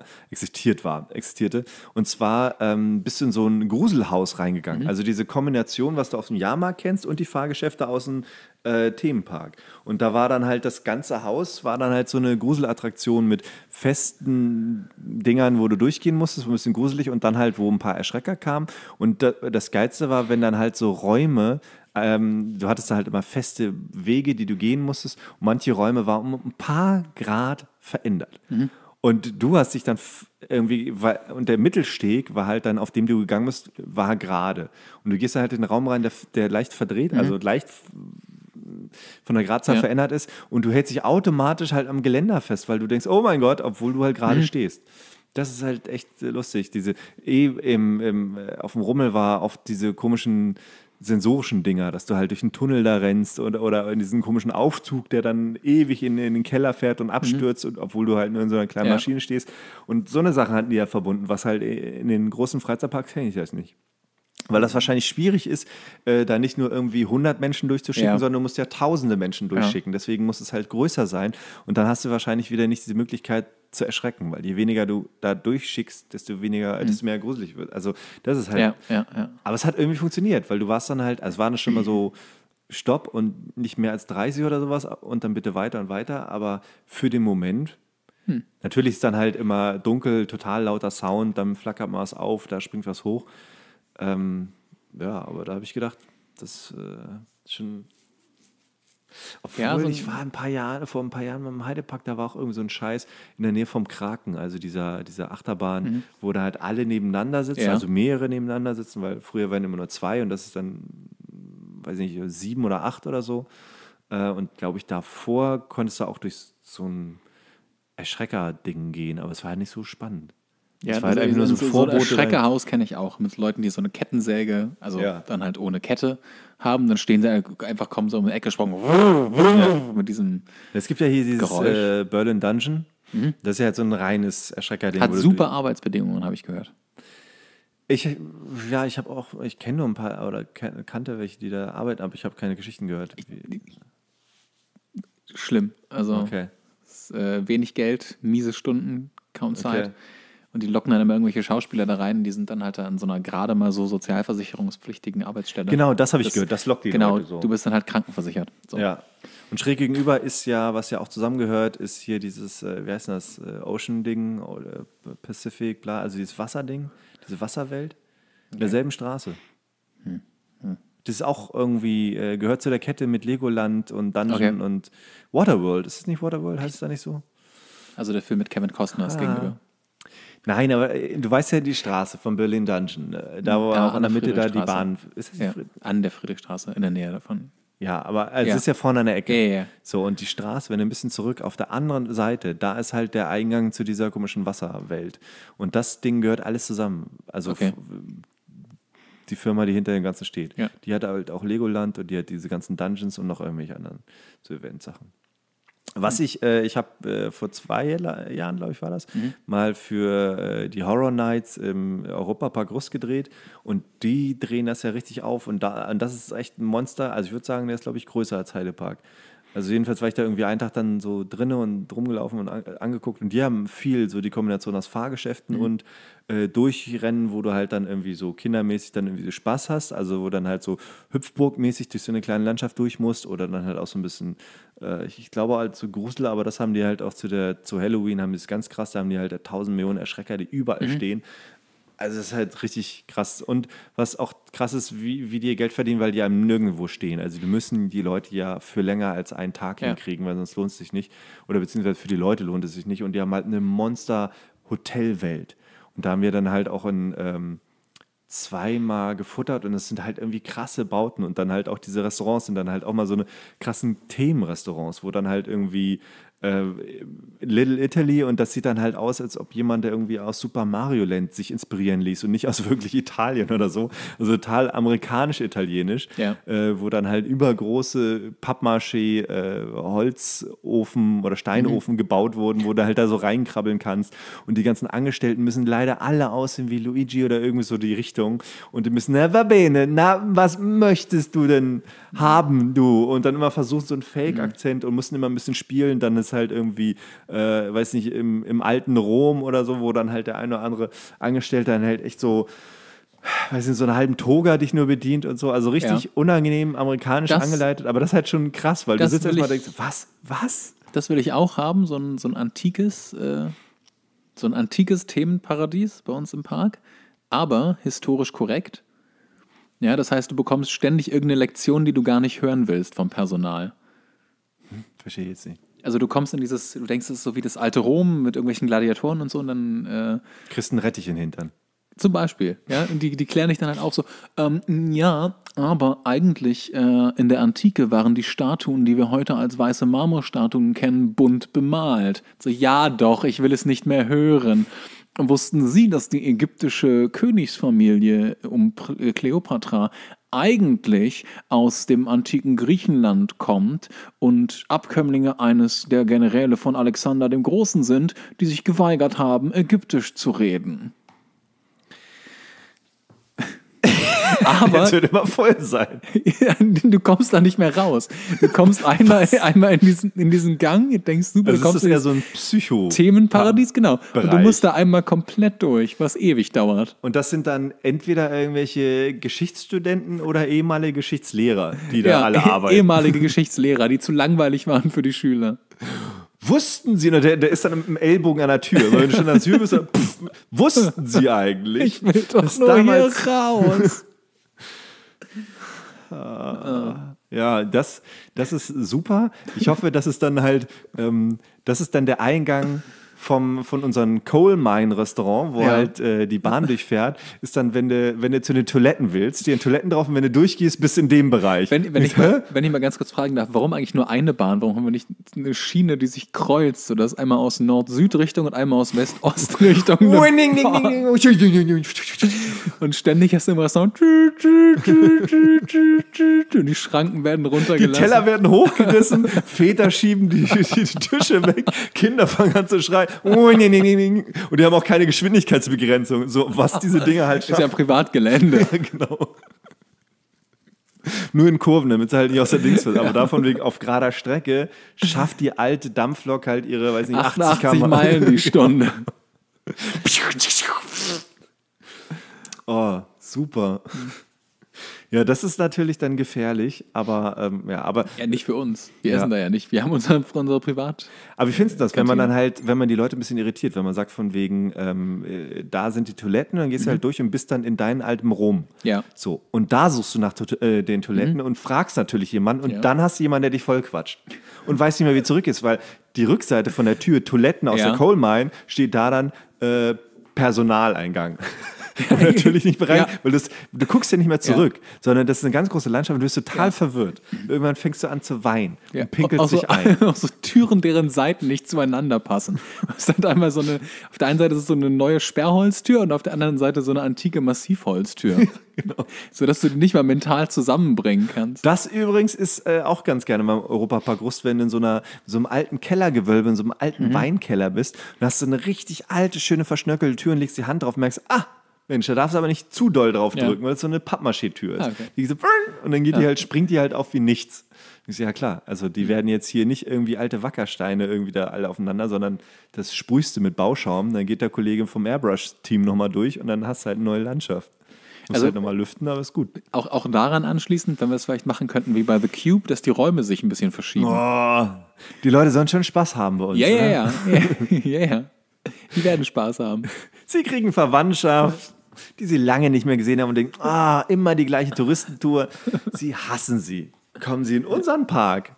Und zwar bist du in so ein Gruselhaus reingegangen. Also diese Kombination, was du aus dem Jahrmarkt kennst und die Fahrgeschäfte aus dem Themenpark. Und da war dann halt das ganze Haus, war dann halt so eine Gruselattraktion mit festen Dingern, wo du durchgehen musstest, ein bisschen gruselig und dann halt, wo ein paar Erschrecker kamen. Und das Geilste war, wenn dann halt so Räume, du hattest da halt immer feste Wege, die du gehen musstest und manche Räume waren um ein paar Grad verändert. Und du hast dich dann irgendwie, und der Mittelsteg war halt dann, auf dem du gegangen bist, war gerade. Und du gehst dann halt in den Raum rein, der leicht verdreht, also leicht von der Gradzahl verändert ist und du hältst dich automatisch halt am Geländer fest, weil du denkst, oh mein Gott, obwohl du halt gerade stehst. Das ist halt echt lustig. Auf dem Rummel war oft diese komischen sensorischen Dinger, dass du halt durch einen Tunnel da rennst oder in diesen komischen Aufzug, der dann ewig in den Keller fährt und abstürzt, und obwohl du halt nur in so einer kleinen Maschine stehst. Und so eine Sache hatten die ja verbunden, was halt in den großen Freizeitparks kenne ich das nicht. Weil das wahrscheinlich schwierig ist, da nicht nur irgendwie 100 Menschen durchzuschicken, sondern du musst ja tausende Menschen durchschicken. Deswegen muss es halt größer sein. Und dann hast du wahrscheinlich wieder nicht diese Möglichkeit zu erschrecken, weil je weniger du da durchschickst, desto mehr gruselig wird. Also das ist halt... Aber es hat irgendwie funktioniert, weil du warst dann halt, also es war dann schon mal so Stopp und nicht mehr als 30 oder sowas und dann bitte weiter und weiter. Aber für den Moment... Natürlich ist dann halt immer dunkel, total lauter Sound, dann flackert mal was auf, da springt was hoch. Aber da habe ich gedacht, das ist schon Obwohl, Ja, so ich war vor ein paar Jahren beim Heidepark, da war auch irgendwie so ein Scheiß in der Nähe vom Kraken, also dieser Achterbahn, wo da halt alle nebeneinander sitzen, Ja. also mehrere nebeneinander sitzen, weil früher waren immer nur 2 und das ist dann, weiß nicht, 7 oder 8 oder so. Und glaube ich, davor konntest du auch durch so ein Erschrecker-Ding gehen, aber es war halt nicht so spannend. Ja, das war halt einfach nur so ein so ein Vorbote. Schreckerhaus kenne ich auch, mit Leuten, die so eine Kettensäge, also Ja. dann halt ohne Kette haben, dann stehen sie einfach, kommen so um die Ecke gesprungen mit diesem, Es gibt ja hier dieses Geräusch. Berlin Dungeon. Das ist ja halt so ein reines Erschrecker-Ding. hat wo du- super Arbeitsbedingungen, habe ich gehört. Ich kenne nur ein paar oder kannte welche, die da arbeiten, aber ich habe keine Geschichten gehört. Schlimm, also Okay. wenig Geld, miese Stunden, kaum Zeit. Okay. Und die locken dann immer irgendwelche Schauspieler da rein, die sind dann halt da in so einer gerade mal so sozialversicherungspflichtigen Arbeitsstelle. Genau, das habe ich gehört. Das lockt die Genau, Leute so. du bist dann halt krankenversichert. So. Ja. Und schräg gegenüber ist ja, was ja auch zusammengehört, ist hier dieses, wie heißt das, Ocean-Ding oder Pacific, bla, also dieses Wasserding, diese Wasserwelt, in derselben Straße. Das ist auch irgendwie, gehört zu der Kette mit Legoland und Dungeon Okay. und Waterworld. Ist es nicht Waterworld? Heißt es da nicht so? Also der Film mit Kevin Costner ist gegenüber. Nein, aber du weißt ja die Straße von Berlin Dungeon. Da wo Ja, auch an in der der Mitte da die Friedrichstraße. Bahn. Ist das die Ja, an der Friedrichstraße, in der Nähe davon. Ja, aber es Ja. ist ja vorne an der Ecke. Ja, ja, ja. So, und die Straße, wenn du ein bisschen zurück auf der anderen Seite, da ist halt der Eingang zu dieser komischen Wasserwelt. Und das Ding gehört alles zusammen. Also Okay. die Firma, die hinter dem Ganzen steht. Ja. Die hat halt auch Legoland und die hat diese ganzen Dungeons und noch irgendwelche anderen so Eventsachen. Was ich habe vor 2 Jahren, glaube ich, war das, mal für die Horror Nights im Europapark Russ gedreht und die drehen das ja richtig auf und das ist echt ein Monster. Also ich würde sagen, der ist, glaube ich, größer als Heidepark. Also jedenfalls war ich da irgendwie einen Tag dann so drinne und rumgelaufen und angeguckt und die haben viel so die Kombination aus Fahrgeschäften und Durchrennen, wo du halt dann irgendwie so kindermäßig dann irgendwie so Spaß hast, also wo dann halt so Hüpfburgmäßig durch so eine kleine Landschaft durch musst oder dann halt auch so ein bisschen, ich glaube halt so Grusel, aber das haben die halt auch zu Halloween, haben die es ganz krass, da haben die halt 1000 Millionen Erschrecker, die überall stehen. Also das ist halt richtig krass. Und was auch krass ist, wie die ihr Geld verdienen, weil die einem nirgendwo stehen. Also die müssen die Leute ja für länger als einen Tag hinkriegen, weil sonst lohnt es sich nicht. Oder beziehungsweise für die Leute lohnt es sich nicht. Und die haben halt eine Monster-Hotelwelt. Und da haben wir dann halt auch in 2-mal gefuttert und es sind halt irgendwie krasse Bauten und dann halt auch diese Restaurants sind dann halt auch mal so eine krassen Themenrestaurants, wo dann halt irgendwie Little Italy und das sieht dann halt aus, als ob jemand, der irgendwie aus Super Mario Land sich inspirieren ließ und nicht aus wirklich Italien oder so, also total amerikanisch-italienisch, wo dann halt übergroße Pappmaché Holzofen oder Steinofen gebaut wurden, wo du halt da so reinkrabbeln kannst und die ganzen Angestellten müssen leider alle aussehen wie Luigi oder irgendwie so die Richtung und die müssen, na, va bene, na, was möchtest du denn haben, du? Und dann immer versucht so ein Fake-Akzent und mussten immer ein bisschen spielen, dann ist halt irgendwie, weiß nicht, im alten Rom oder so, wo dann halt der eine oder andere Angestellte dann halt echt so, weiß nicht, so einen halben Toga dich nur bedient und so, also richtig unangenehm amerikanisch angeleitet, aber das ist halt schon krass, weil du sitzt erstmal und denkst, was? Das will ich auch haben, so ein antikes Themenparadies bei uns im Park, aber historisch korrekt. Ja, das heißt, du bekommst ständig irgendeine Lektion, die du gar nicht hören willst vom Personal. Verstehe ich jetzt nicht. Also du kommst in du denkst, es ist so wie das alte Rom mit irgendwelchen Gladiatoren und so und dann Kriegst einen Rettich in den Hintern. zum Beispiel, ja, und die klären dich dann halt auf so, ja, aber eigentlich in der Antike waren die Statuen, die wir heute als weiße Marmorstatuen kennen, bunt bemalt. So, ja doch, ich will es nicht mehr hören. Und wussten Sie, dass die ägyptische Königsfamilie um Kleopatra eigentlich aus dem antiken Griechenland kommt und Abkömmlinge eines der Generäle von Alexander dem Großen sind, die sich geweigert haben, ägyptisch zu reden? Aber Jetzt wird immer voll sein. du kommst da nicht mehr raus. Du kommst einmal in diesen Gang, denkst du, Also du kommst ist das eher so ein Psycho. Themenparadies, genau. Und du Bereich. musst da einmal komplett durch, was ewig dauert. Und das sind dann entweder irgendwelche Geschichtsstudenten oder ehemalige Geschichtslehrer, die da alle arbeiten. Ehemalige Geschichtslehrer, die zu langweilig waren für die Schüler. Wussten Sie, der ist dann mit dem Ellbogen an der Tür. Weil wenn du schon an der Tür bist, dann, wussten Sie eigentlich? Ich will doch dass nur damals- hier raus. Ja, das ist super. Ich hoffe, das ist dann halt, das ist dann der Eingang von unserem Coal Mine Restaurant, wo Ja. halt die Bahn durchfährt, ist dann, wenn du zu den Toiletten willst, stehen Toiletten drauf und wenn du durchgehst, bist du in dem Bereich. Wenn ich mal ganz kurz fragen darf, warum eigentlich nur eine Bahn? Warum haben wir nicht eine Schiene, die sich kreuzt, sodass einmal aus Nord-Süd-Richtung und einmal aus West-Ost-Richtung und ständig hast du im Restaurant und die Schranken werden Die runtergelassen. Teller werden hochgerissen, Väter schieben die Tische weg, Kinder fangen an zu schreien. Und die haben auch keine Geschwindigkeitsbegrenzung, so was diese Dinge halt ist ja schaffen. Privatgelände. Ja, genau. Nur in Kurven, damit sie halt nicht aus der Dings wird. Aber davon wegen auf gerader Strecke schafft die alte Dampflok halt ihre, weiß nicht, 80 88 km. Meilen die Stunde. Oh, super. Ja, das ist natürlich dann gefährlich, aber Ja, nicht für uns. Wir Ja. essen da ja nicht. Wir haben unsere Privat. aber wie findest du das, wenn man Kantine. dann halt, wenn man die Leute ein bisschen irritiert, wenn man sagt von wegen, da sind die Toiletten, dann gehst du halt durch und bist dann in deinem alten Rom. Ja. So, und da suchst du nach den Toiletten und fragst natürlich jemanden und Ja. dann hast du jemanden, der dich voll quatscht und weiß nicht mehr, wie zurück ist, weil die Rückseite von der Tür, Toiletten aus Ja. der Coal Mine, steht da dann Personaleingang. Und natürlich nicht bereit, Ja. weil du guckst ja nicht mehr zurück, sondern das ist eine ganz große Landschaft und du bist total verwirrt. Irgendwann fängst du an zu weinen und pinkelst auch so, dich ein. Auch so Türen, deren Seiten nicht zueinander passen. Es ist dann einmal so eine, auf der einen Seite ist es so eine neue Sperrholztür und auf der anderen Seite so eine antike Massivholztür. Genau. Sodass du die nicht mal mental zusammenbringen kannst. Das übrigens ist auch ganz gerne beim Europapark Rust, wenn du in so einem alten Kellergewölbe, in so einem alten Weinkeller bist und hast so eine richtig alte, schöne, verschnörkelte Tür und legst die Hand drauf und merkst, Mensch, da darfst du aber nicht zu doll drauf drücken, weil es so eine Pappmaché-Tür ist. Okay. Die so, und dann springt die halt auf wie nichts. Ich so, ja klar, also die werden jetzt hier nicht irgendwie alte Wackersteine irgendwie da alle aufeinander, sondern das sprühst du mit Bauschaum, dann geht der Kollege vom Airbrush-Team nochmal durch und dann hast du halt eine neue Landschaft. Musst Also- halt nochmal lüften, aber ist gut. Auch daran anschließend, wenn wir es vielleicht machen könnten wie bei The Cube, dass die Räume sich ein bisschen verschieben. Oh, die Leute sollen schon Spaß haben bei uns. Ja, ne? ja. Die werden Spaß haben. Sie kriegen Verwandtschaft, die sie lange nicht mehr gesehen haben und denken, immer die gleiche Touristentour. Sie hassen sie. Kommen Sie in unseren Park.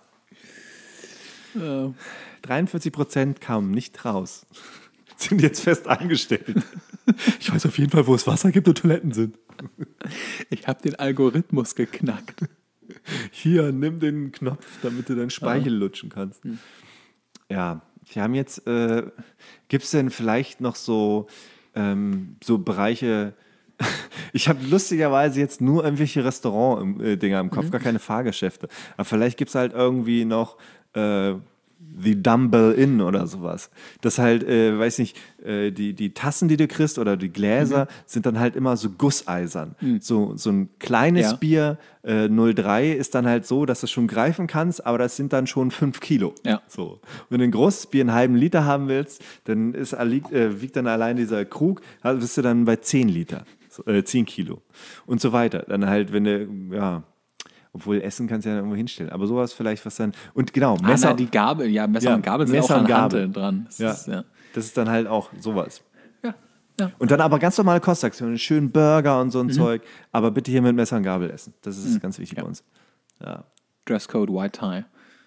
43% kamen nicht raus. Sind jetzt fest angestellt. Ich weiß auf jeden Fall, wo es Wasser gibt und Toiletten sind. Ich habe den Algorithmus geknackt. Hier, nimm den Knopf, damit du deinen Speichel lutschen kannst. Ja, wir haben jetzt, gibt es denn vielleicht noch so Bereiche, ich habe lustigerweise jetzt nur irgendwelche Restaurant-Dinger im Kopf, gar keine Fahrgeschäfte. Aber vielleicht gibt es halt irgendwie noch The Dumbbell Inn oder sowas. Das halt, weiß nicht, die Tassen, die du kriegst oder die Gläser sind dann halt immer so gusseisern. So ein kleines Ja. Bier, 03 ist dann halt so, dass du es schon greifen kannst, aber das sind dann schon 5 Kilo. Ja. So. Wenn du ein großes Bier einen halben Liter haben willst, dann wiegt dann allein dieser Krug, also bist du dann bei 10 Liter. 10 Kilo. Und so weiter. Dann halt, wenn du, obwohl Essen kannst du ja irgendwo hinstellen. Aber sowas vielleicht, was dann. Und genau, Messer. Die Gabel, Messer Ja, und Gabel sind Messer auch an und Gabel. Hanteln dran. Das ist dann halt auch sowas. Ja. Ja. Und dann aber ganz normale Kostaktionen, schön Burger und so ein Zeug. Aber bitte hier mit Messer und Gabel essen. Das ist ganz wichtig bei uns. Ja. Dresscode White Tie.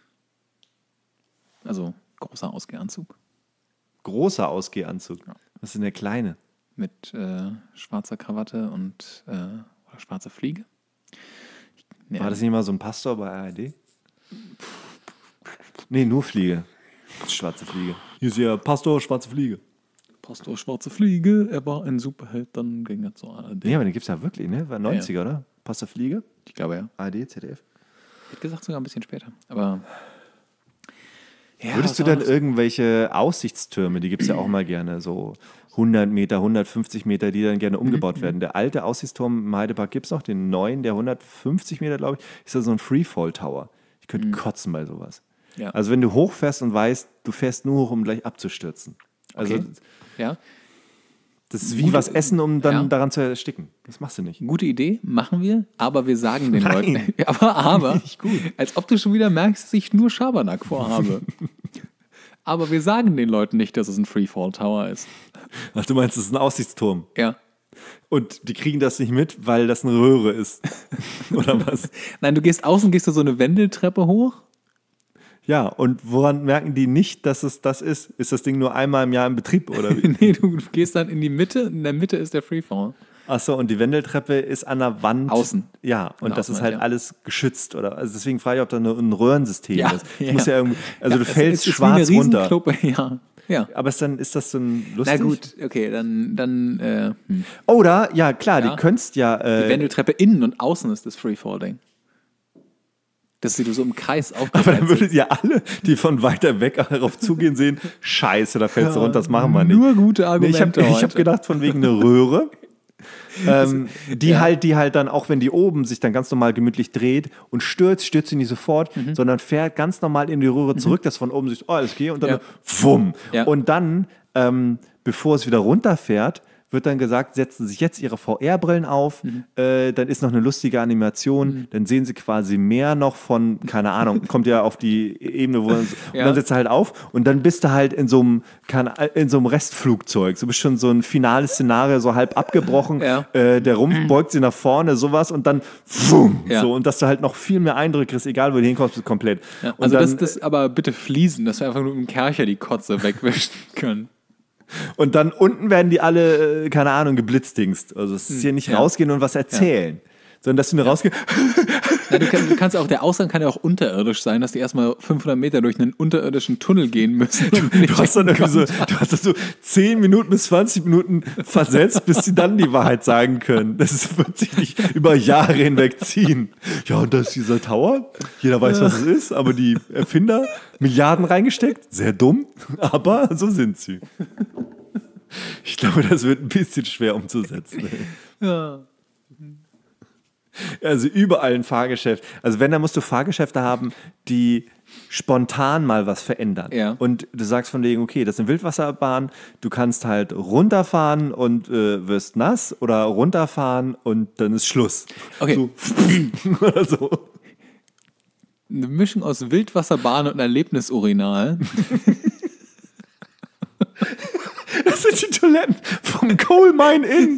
Also großer Ausgehanzug. Großer Ausgehanzug. Was ist denn der kleine? Mit schwarzer Krawatte und oder schwarzer Fliege. War das nicht mal so ein Pastor bei ARD? Nee, nur Fliege. Schwarze Fliege. Hier ist ja Pastor, schwarze Fliege. Pastor Schwarze Fliege, er war ein Superheld, dann ging er zur ARD. Nee, aber den gibt es ja wirklich, ne? War 90er, oder? Pastor Fliege? Ich glaube ja. ARD, ZDF. Ich hätte gesagt sogar ein bisschen später. Aber ja, Würdest du dann irgendwelche Aussichtstürme, die gibt es ja auch mal gerne, so 100 Meter, 150 Meter, die dann gerne umgebaut werden. Der alte Aussichtsturm im Heidepark gibt es noch, den neuen, der 150 Meter, glaube ich, ist da so ein Freefall-Tower. Ich könnte kotzen bei sowas. Ja. Also wenn du hochfährst und weißt, du fährst nur hoch, um gleich abzustürzen. Also Okay. Ja, das ist wie was essen, um dann Ja. daran zu ersticken. Das machst du nicht. gute Idee, machen wir, aber wir sagen den Nein. Leuten. Aber Nicht gut. als ob du schon wieder merkst, dass ich nur Schabernack vorhabe. Aber wir sagen den Leuten nicht, dass es ein Freefall Tower ist. Ach, du meinst, das ist ein Aussichtsturm. Ja. Und die kriegen das nicht mit, weil das eine Röhre ist. Oder was? Nein, gehst du so eine Wendeltreppe hoch? Ja, und woran merken die nicht, dass es das ist? Ist das Ding nur einmal im Jahr in Betrieb oder wie? Nee, du gehst dann in die Mitte, in der Mitte ist der Freefall. Achso, und die Wendeltreppe ist an der Wand. Außen. Ja, und das ist halt ja. alles geschützt. Oder? Also deswegen frage ich, ob da ein Röhrensystem Ja, ist. ja. Muss ja irgendwie, also du es fällst ist schwarz wie eine runter. Riesenkluppe, ja. Aber ist das so ein lustig? Na gut, okay, dann Oder, ja klar, Ja. die könntest ja... die Wendeltreppe innen und außen ist das Freefalling. Dass du so im Kreis aber aufgereiht dann würdet ihr alle, die von weiter weg darauf zugehen, sehen, scheiße, da fällst du runter, das machen wir nicht. Nur gute Nee, Argumente ich heute. hab gedacht, von wegen eine Röhre. Die halt dann auch, wenn die oben sich dann ganz normal gemütlich dreht und stürzt sie nicht sofort, sondern fährt ganz normal in die Röhre zurück, dass von oben sich, oh, alles okay, und dann Ja. wumm. Ja. Und dann, bevor es wieder runterfährt, wird dann gesagt, setzen sich jetzt ihre VR-Brillen auf, dann ist noch eine lustige Animation, dann sehen sie quasi mehr noch von, keine Ahnung, kommt ja auf die Ebene, und dann setzt er halt auf und dann bist du halt in so einem Restflugzeug, so bist schon so ein finales Szenario, so halb abgebrochen, Ja. der Rumpf beugt sie nach vorne, sowas und dann wumm, Ja. so, und dass du halt noch viel mehr Eindrücke kriegst, egal wo du hinkommst, bist du komplett. Ja, Und also dann, das aber bitte fließen, dass wir einfach nur mit dem Kercher die Kotze wegwischen können. und dann unten werden die alle, keine Ahnung, geblitzdingst. Also es ist hier nicht Ja. rausgehen und was erzählen, sondern dass du nur rausgehst. Ja, du kannst auch, der Ausgang kann ja auch unterirdisch sein, dass die erstmal 500 Meter durch einen unterirdischen Tunnel gehen müssen. Du hast dann irgendwie so, 10 Minuten bis 20 Minuten versetzt, bis sie dann die Wahrheit sagen können. Das wird sich nicht über Jahre hinweg ziehen. Ja, und da ist dieser Tower. Jeder weiß, was es ist, aber die Erfinder, Milliarden reingesteckt. Sehr dumm, aber so sind sie. Ich glaube, das wird ein bisschen schwer umzusetzen. Ja. Also überall ein Fahrgeschäft. Also wenn, dann musst du Fahrgeschäfte haben, die spontan mal was verändern. Ja. Und du sagst von wegen, okay, das ist eine Wildwasserbahn, du kannst halt runterfahren und wirst nass oder runterfahren und dann ist Schluss. Okay. So, oder so. Eine Mischung aus Wildwasserbahn und Erlebnisurinal. Das sind die Toiletten vom Coal Mine Inn.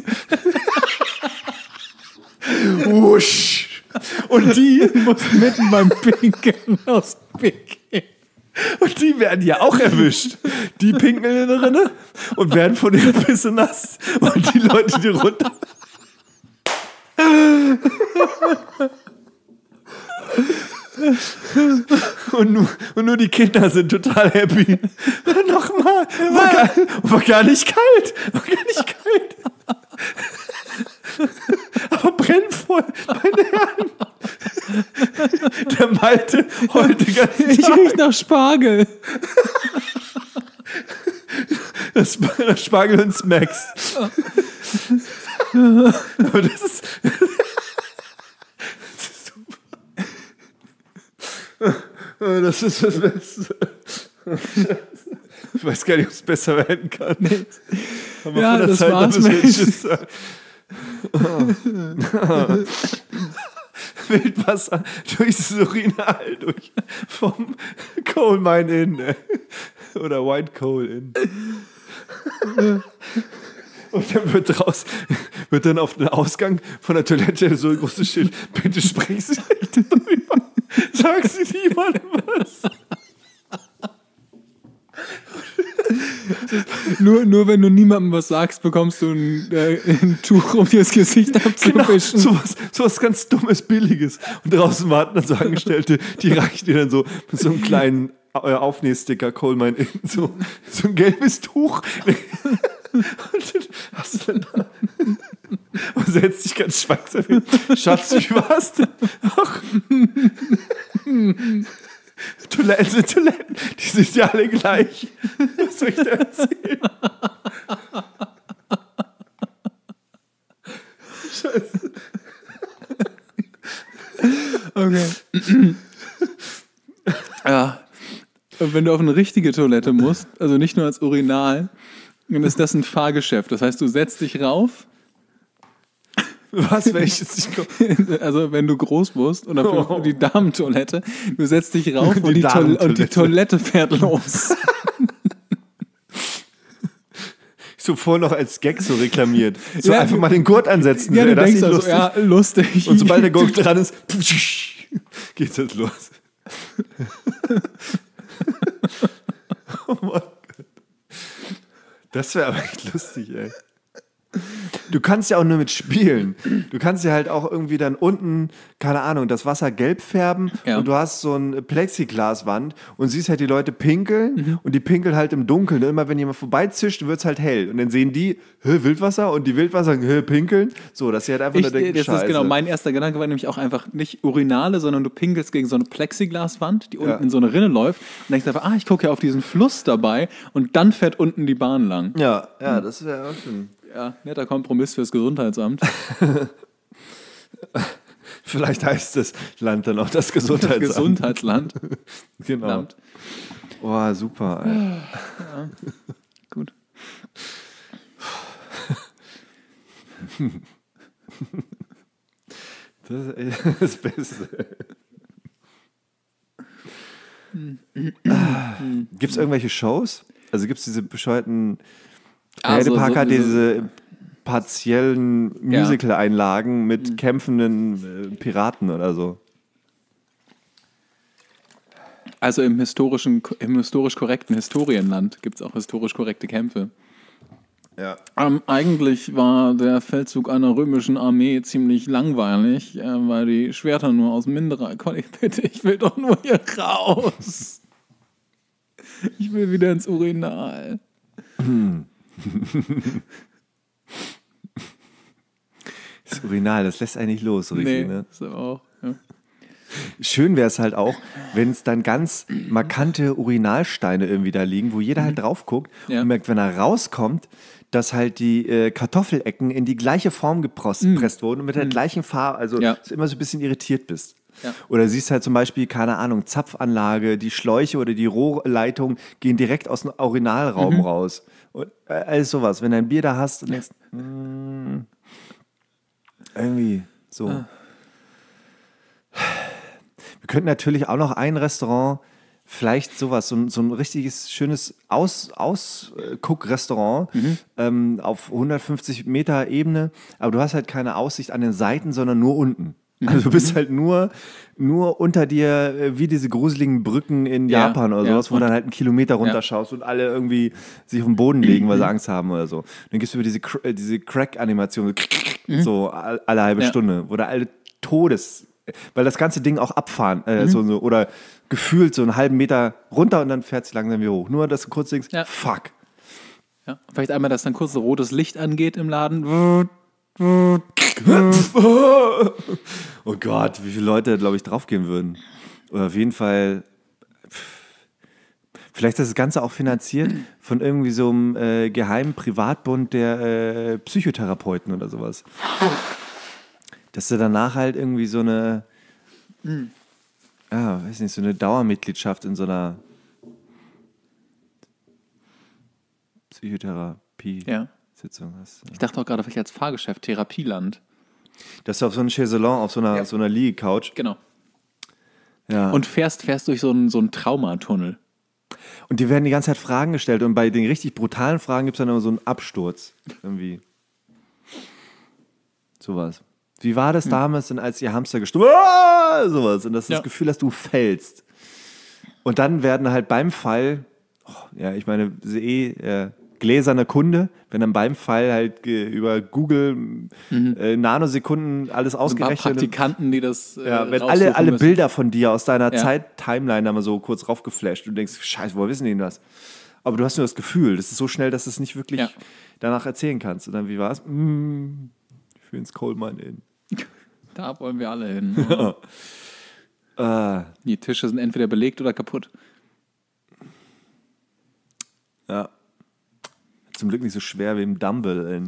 Wusch. Und die musst mitten beim Pinkeln aus Pinkeln. Und die werden ja auch erwischt. Die pinkeln in der Rinne und werden von der Pisse nass. Und die Leute, die runter... Und nur die Kinder sind total happy. Nochmal. War gar nicht kalt. Aber brennt voll. Meine Herren. Der Malte heult den ganzen Ich Tag. riech nach Spargel. Das Spargel und Smacks. Aber das ist super. Das ist das Beste. Ich weiß gar nicht, ob es besser werden kann. Aber Ja, von der das Zeit war's, müssen wir Mensch. Tschüss sagen. Wildwasser durchs Urinal durch vom Coal Mine Inn oder White Coal Inn. Und dann wird dann auf den Ausgang von der Toilette so ein großes Schild, bitte sprechen Sie nicht darüber, sagen Sie niemandem was. Nur wenn du niemandem was sagst, bekommst du ein Tuch, um dir das Gesicht abzuwischen. Genau, sowas ganz Dummes, Billiges. Und draußen warten dann so Angestellte, die reichen dir dann so mit so einem kleinen Aufnähsticker, Coal Mine Inn, so ein gelbes Tuch. Und dann hast du dann da und setzt dich ganz schweigsam hin. Schatz, wie war's denn? Ach. Toiletten, die sind ja alle gleich. Was soll ich da erzählen? Scheiße. Okay. Ja. Und wenn du auf eine richtige Toilette musst, also nicht nur als Urinal, dann ist das ein Fahrgeschäft. Das heißt, du setzt dich rauf. Was, wenn ich jetzt nicht komme? Also wenn du groß bist oder für die Damentoilette, du setzt dich rauf und Die die Toilette fährt los. Ich Zuvor noch als Gag so reklamiert. So einfach mal den Gurt ansetzen. Ja, du das denkst ist also, lustig. ja, lustig. Und sobald der Gurt dran ist, geht's jetzt los. Oh mein Gott. Das wäre aber echt lustig, ey. Du kannst ja auch nur mit spielen. Du kannst ja halt auch irgendwie dann unten, keine Ahnung, das Wasser gelb färben und du hast so eine Plexiglaswand und siehst halt die Leute pinkeln und die pinkeln halt im Dunkeln. Und immer wenn jemand vorbeizischt, wird es halt hell. Und dann sehen die, Wildwasser und die Wildwasser pinkeln. So, dass sie halt einfach nur denken, das Scheiße. ist genau, mein erster Gedanke war nämlich auch einfach nicht Urinale, sondern du pinkelst gegen so eine Plexiglaswand, die unten in so eine Rinne läuft und denkst einfach, ich gucke ja auf diesen Fluss dabei und dann fährt unten die Bahn lang. Ja, das wäre auch schön. Ja, netter Kompromiss fürs Gesundheitsamt. Vielleicht heißt das Land dann auch das Gesundheitsamt. Gesundheitsland. Genau. Land. Oh, super. Ey. Ja, gut. Das ist das Beste. Gibt es irgendwelche Shows? Also gibt es diese bescheuerten Heidepark hat diese partiellen Musical-Einlagen mit kämpfenden Piraten oder so. Also im historisch korrekten Historienland gibt es auch historisch korrekte Kämpfe. Ja. Eigentlich war der Feldzug einer römischen Armee ziemlich langweilig, weil die Schwerter nur aus minderer Qualität. Ich will doch nur hier raus. Ich will wieder ins Urinal. Das Urinal, das lässt eigentlich los, so richtig, ne? Ist aber auch. Ja. Schön wäre es halt auch, wenn es dann ganz markante Urinalsteine irgendwie da liegen, wo jeder halt drauf guckt und merkt, wenn er rauskommt, dass halt die Kartoffelecken in die gleiche Form gepresst wurden und mit der gleichen Farbe, also dass du immer so ein bisschen irritiert bist. Ja. Oder siehst halt zum Beispiel, keine Ahnung, Zapfanlage, die Schläuche oder die Rohrleitung gehen direkt aus dem Urinalraum raus. Und alles sowas. Wenn du ein Bier da hast und denkst, irgendwie so. Wir könnten natürlich auch noch ein Restaurant, vielleicht sowas, so ein richtiges, schönes Ausguckrestaurant auf 150 Meter Ebene, aber du hast halt keine Aussicht an den Seiten, sondern nur unten. Also du bist halt nur unter dir, wie diese gruseligen Brücken in Japan oder sowas, wo du dann halt einen Kilometer runterschaust und alle irgendwie sich auf den Boden legen, weil sie Angst haben oder so. Dann gibst du über diese Crack-Animation, so alle halbe Stunde, wo da alle weil das ganze Ding auch abfahren, oder gefühlt so einen halben Meter runter und dann fährt es langsam wieder hoch. Nur, dass du kurz denkst, fuck. Ja. Vielleicht einmal, dass dann kurz so rotes Licht angeht im Laden. Oh Gott, wie viele Leute, glaube ich, draufgehen würden. Oder auf jeden Fall, vielleicht ist das Ganze auch finanziert von irgendwie so einem geheimen Privatbund der Psychotherapeuten oder sowas. Dass du danach halt irgendwie so eine, weiß nicht, so eine Dauermitgliedschaft in so einer Psychotherapie-Sitzung hast. Ich dachte auch gerade vielleicht als Fahrgeschäft, Therapieland. Dass du auf so einem Chaiselon, auf so einer Liegecouch. Genau. Ja. Und fährst durch so einen Traumatunnel. Und dir werden die ganze Zeit Fragen gestellt und bei den richtig brutalen Fragen gibt es dann immer so einen Absturz. Irgendwie. Sowas. Wie war das damals denn, als ihr Hamster gestorben ist? Sowas. Und das Gefühl, dass du fällst. Und dann werden halt beim Fall, ich meine, gläserne Kunde, wenn dann beim Fall halt über Google Nanosekunden alles ausgerechnet. Ein paar Praktikanten, die das wenn alle Bilder von dir aus deiner Zeit-Timeline da mal so kurz raufgeflasht und du denkst, scheiße, woher wissen die denn das? Aber du hast nur das Gefühl, das ist so schnell, dass du es nicht wirklich danach erzählen kannst. Und dann, wie war's? Ich will ins Coal Mine in. Da wollen wir alle hin. Die Tische sind entweder belegt oder kaputt. Ja. Zum Glück nicht so schwer wie im Dumble.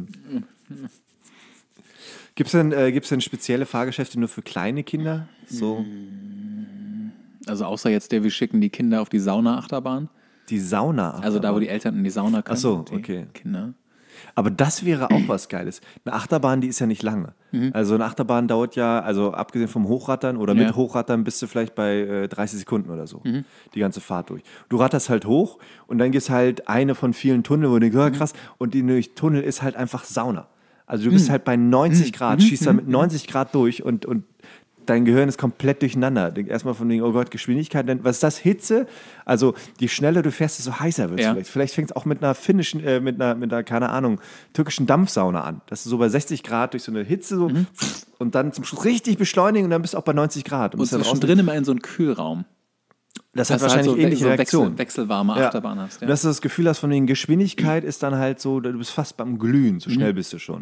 Gibt's denn spezielle Fahrgeschäfte nur für kleine Kinder? So? Also außer jetzt wir schicken die Kinder auf die Sauna-Achterbahn. Die Sauna-Achterbahn? Also da, wo die Eltern in die Sauna können. Ach so, okay. Kinder. Aber das wäre auch was Geiles. Eine Achterbahn, die ist ja nicht lange. Also eine Achterbahn dauert ja, also abgesehen vom Hochrattern oder mit Hochrattern bist du vielleicht bei 30 Sekunden oder so. Die ganze Fahrt durch. Du ratterst halt hoch und dann gehst halt eine von vielen Tunneln, wo du denkst, oh, krass. Und die Tunnel ist halt einfach Sauna. Also du bist halt bei 90 Grad, schießt da mit 90 Grad durch und dein Gehirn ist komplett durcheinander. Denk erstmal von wegen, oh Gott, Geschwindigkeit. Was ist das? Hitze? Also, je schneller du fährst, desto heißer wird es vielleicht. Vielleicht fängt es auch mit einer finnischen, mit einer, keine Ahnung, türkischen Dampfsauna an. Dass du so bei 60 Grad durch so eine Hitze so und dann zum Schluss richtig beschleunigen und dann bist du auch bei 90 Grad. Und zwischendrin immer in so einen Kühlraum. Das hat wahrscheinlich halt so ähnliche Reaktionen. Wechselwarme Achterbahn hast. Ja. Dass du das Gefühl hast, von wegen Geschwindigkeit ist dann halt so, du bist fast beim Glühen, so schnell bist du schon.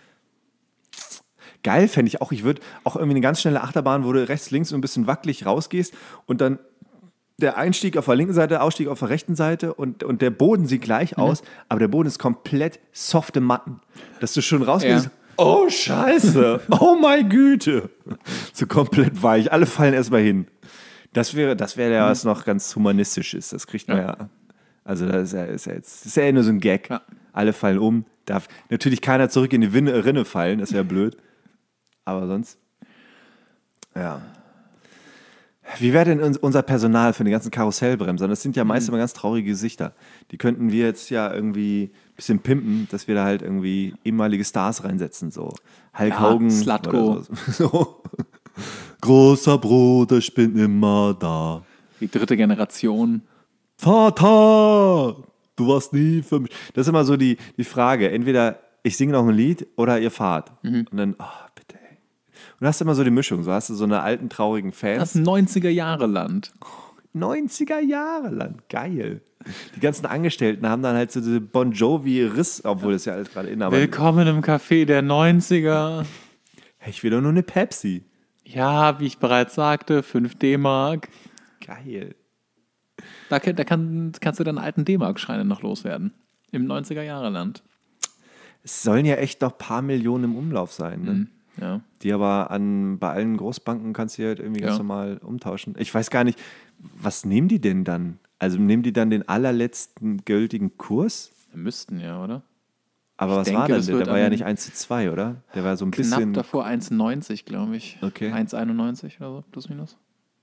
Geil fände ich auch. Ich würde auch irgendwie eine ganz schnelle Achterbahn, wo du rechts, links so ein bisschen wackelig rausgehst und dann der Einstieg auf der linken Seite, der Ausstieg auf der rechten Seite und der Boden sieht gleich aus, aber der Boden ist komplett softe Matten. Dass du schon rausgehst, oh Scheiße, oh meine Güte. So komplett weich, alle fallen erstmal hin. Das wäre ja was noch ganz Humanistisches. Das kriegt man ja. Also das ist ja nur so ein Gag. Ja. Alle fallen um. Darf natürlich keiner zurück in die Rinne fallen, das wäre blöd. Aber sonst, ja. Wie wäre denn unser Personal für die ganzen Karussellbremser? Das sind ja meist immer ganz traurige Gesichter. Die könnten wir jetzt ja irgendwie ein bisschen pimpen, dass wir da halt irgendwie ehemalige Stars reinsetzen. So Hulk Hogan. Slatko. So. Großer Bruder, ich bin immer da. Die dritte Generation. Vater, du warst nie für mich. Das ist immer so die Frage. Entweder ich singe noch ein Lied oder ihr fahrt. Und dann, bitte, ey. Und du hast immer so die Mischung. So hast du so eine alten, traurigen Fans. Das 90er-Jahre-Land. 90er-Jahre-Land, geil. Die ganzen Angestellten haben dann halt so diese Bon Jovi-Riss, obwohl das ja alles gerade in, aber Willkommen im Café der 90er. Hey, ich will doch nur eine Pepsi. Ja, wie ich bereits sagte, 5 D-Mark. Geil. Da kannst du deinen alten D-Mark-Scheine noch loswerden. Im 90er-Jahre-Land. Es sollen ja echt noch ein paar Millionen im Umlauf sein, ne? Ja. Die aber bei allen Großbanken kannst du halt irgendwie ganz normal umtauschen. Ich weiß gar nicht, was nehmen die denn dann? Also nehmen die dann den allerletzten gültigen Kurs? Müssten ja, oder? Aber was war denn? Der war ja nicht 1:2, oder? Der war so ein bisschen... Knapp davor 1,90, glaube ich. Okay. 1,91 oder so, plus minus.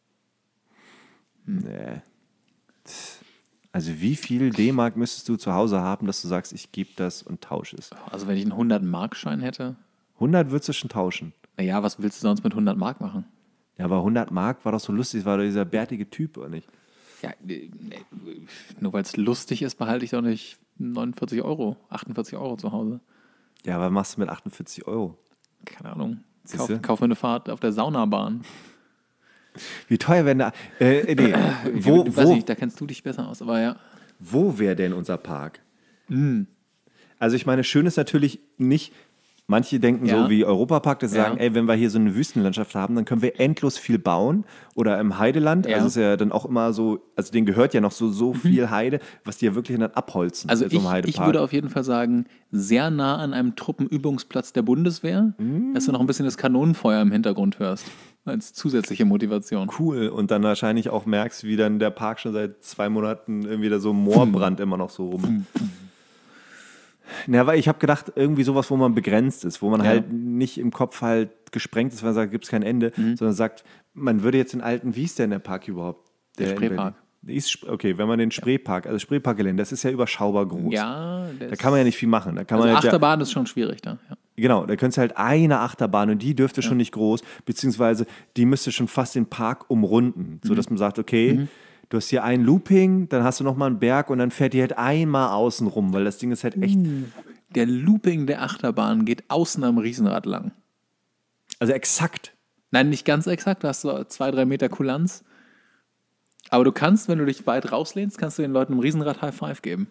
Nee. Also wie viel D-Mark müsstest du zu Hause haben, dass du sagst, ich gebe das und tausche es? Also wenn ich einen 100-Mark-Schein hätte... 100 würdest du schon tauschen. Naja, was willst du sonst mit 100 Mark machen? Ja, aber 100 Mark war doch so lustig, war doch dieser bärtige Typ, oder nicht? Ja, nur weil es lustig ist, behalte ich doch nicht 49 Euro, 48 Euro zu Hause. Ja, aber was machst du mit 48 Euro? Keine Ahnung. Kauf mir eine Fahrt auf der Saunabahn. Wie teuer wäre da? Weiß nicht, da kennst du dich besser aus, aber ja. Wo wäre denn unser Park? Also ich meine, schön ist natürlich nicht, manche denken so wie Europapark, dass sie sagen, ey, wenn wir hier so eine Wüstenlandschaft haben, dann können wir endlos viel bauen. Oder im Heideland, also ist ja dann auch immer so, also denen gehört ja noch so viel Heide, was die ja wirklich dann abholzen. Also ich würde auf jeden Fall sagen, sehr nah an einem Truppenübungsplatz der Bundeswehr, dass du noch ein bisschen das Kanonenfeuer im Hintergrund hörst. Als zusätzliche Motivation. Cool. Und dann wahrscheinlich auch merkst, wie dann der Park schon seit 2 Monaten irgendwie da so Moorbrand immer noch so rum. Ja, weil ich habe gedacht, irgendwie sowas, wo man begrenzt ist, wo man halt nicht im Kopf halt gesprengt ist, weil man sagt, gibt es kein Ende, sondern sagt, man würde jetzt den alten, wie ist denn der Park überhaupt? Der Spreepark. Okay, wenn man den Spreepark, also Spreeparkgelände, das ist ja überschaubar groß. Ja. Da kann man ja nicht viel machen. Da kann also man halt Achterbahn ist schon schwierig da. Ja. Genau, da könntest du halt eine Achterbahn und die dürfte schon nicht groß, beziehungsweise die müsste schon fast den Park umrunden, sodass man sagt, okay, du hast hier ein Looping, dann hast du nochmal einen Berg und dann fährt die halt einmal außen rum, weil das Ding ist halt echt... Der Looping der Achterbahn geht außen am Riesenrad lang. Also exakt. Nein, nicht ganz exakt, da hast du 2-3 Meter Kulanz. Aber du kannst, wenn du dich weit rauslehnst, kannst du den Leuten im Riesenrad High Five geben.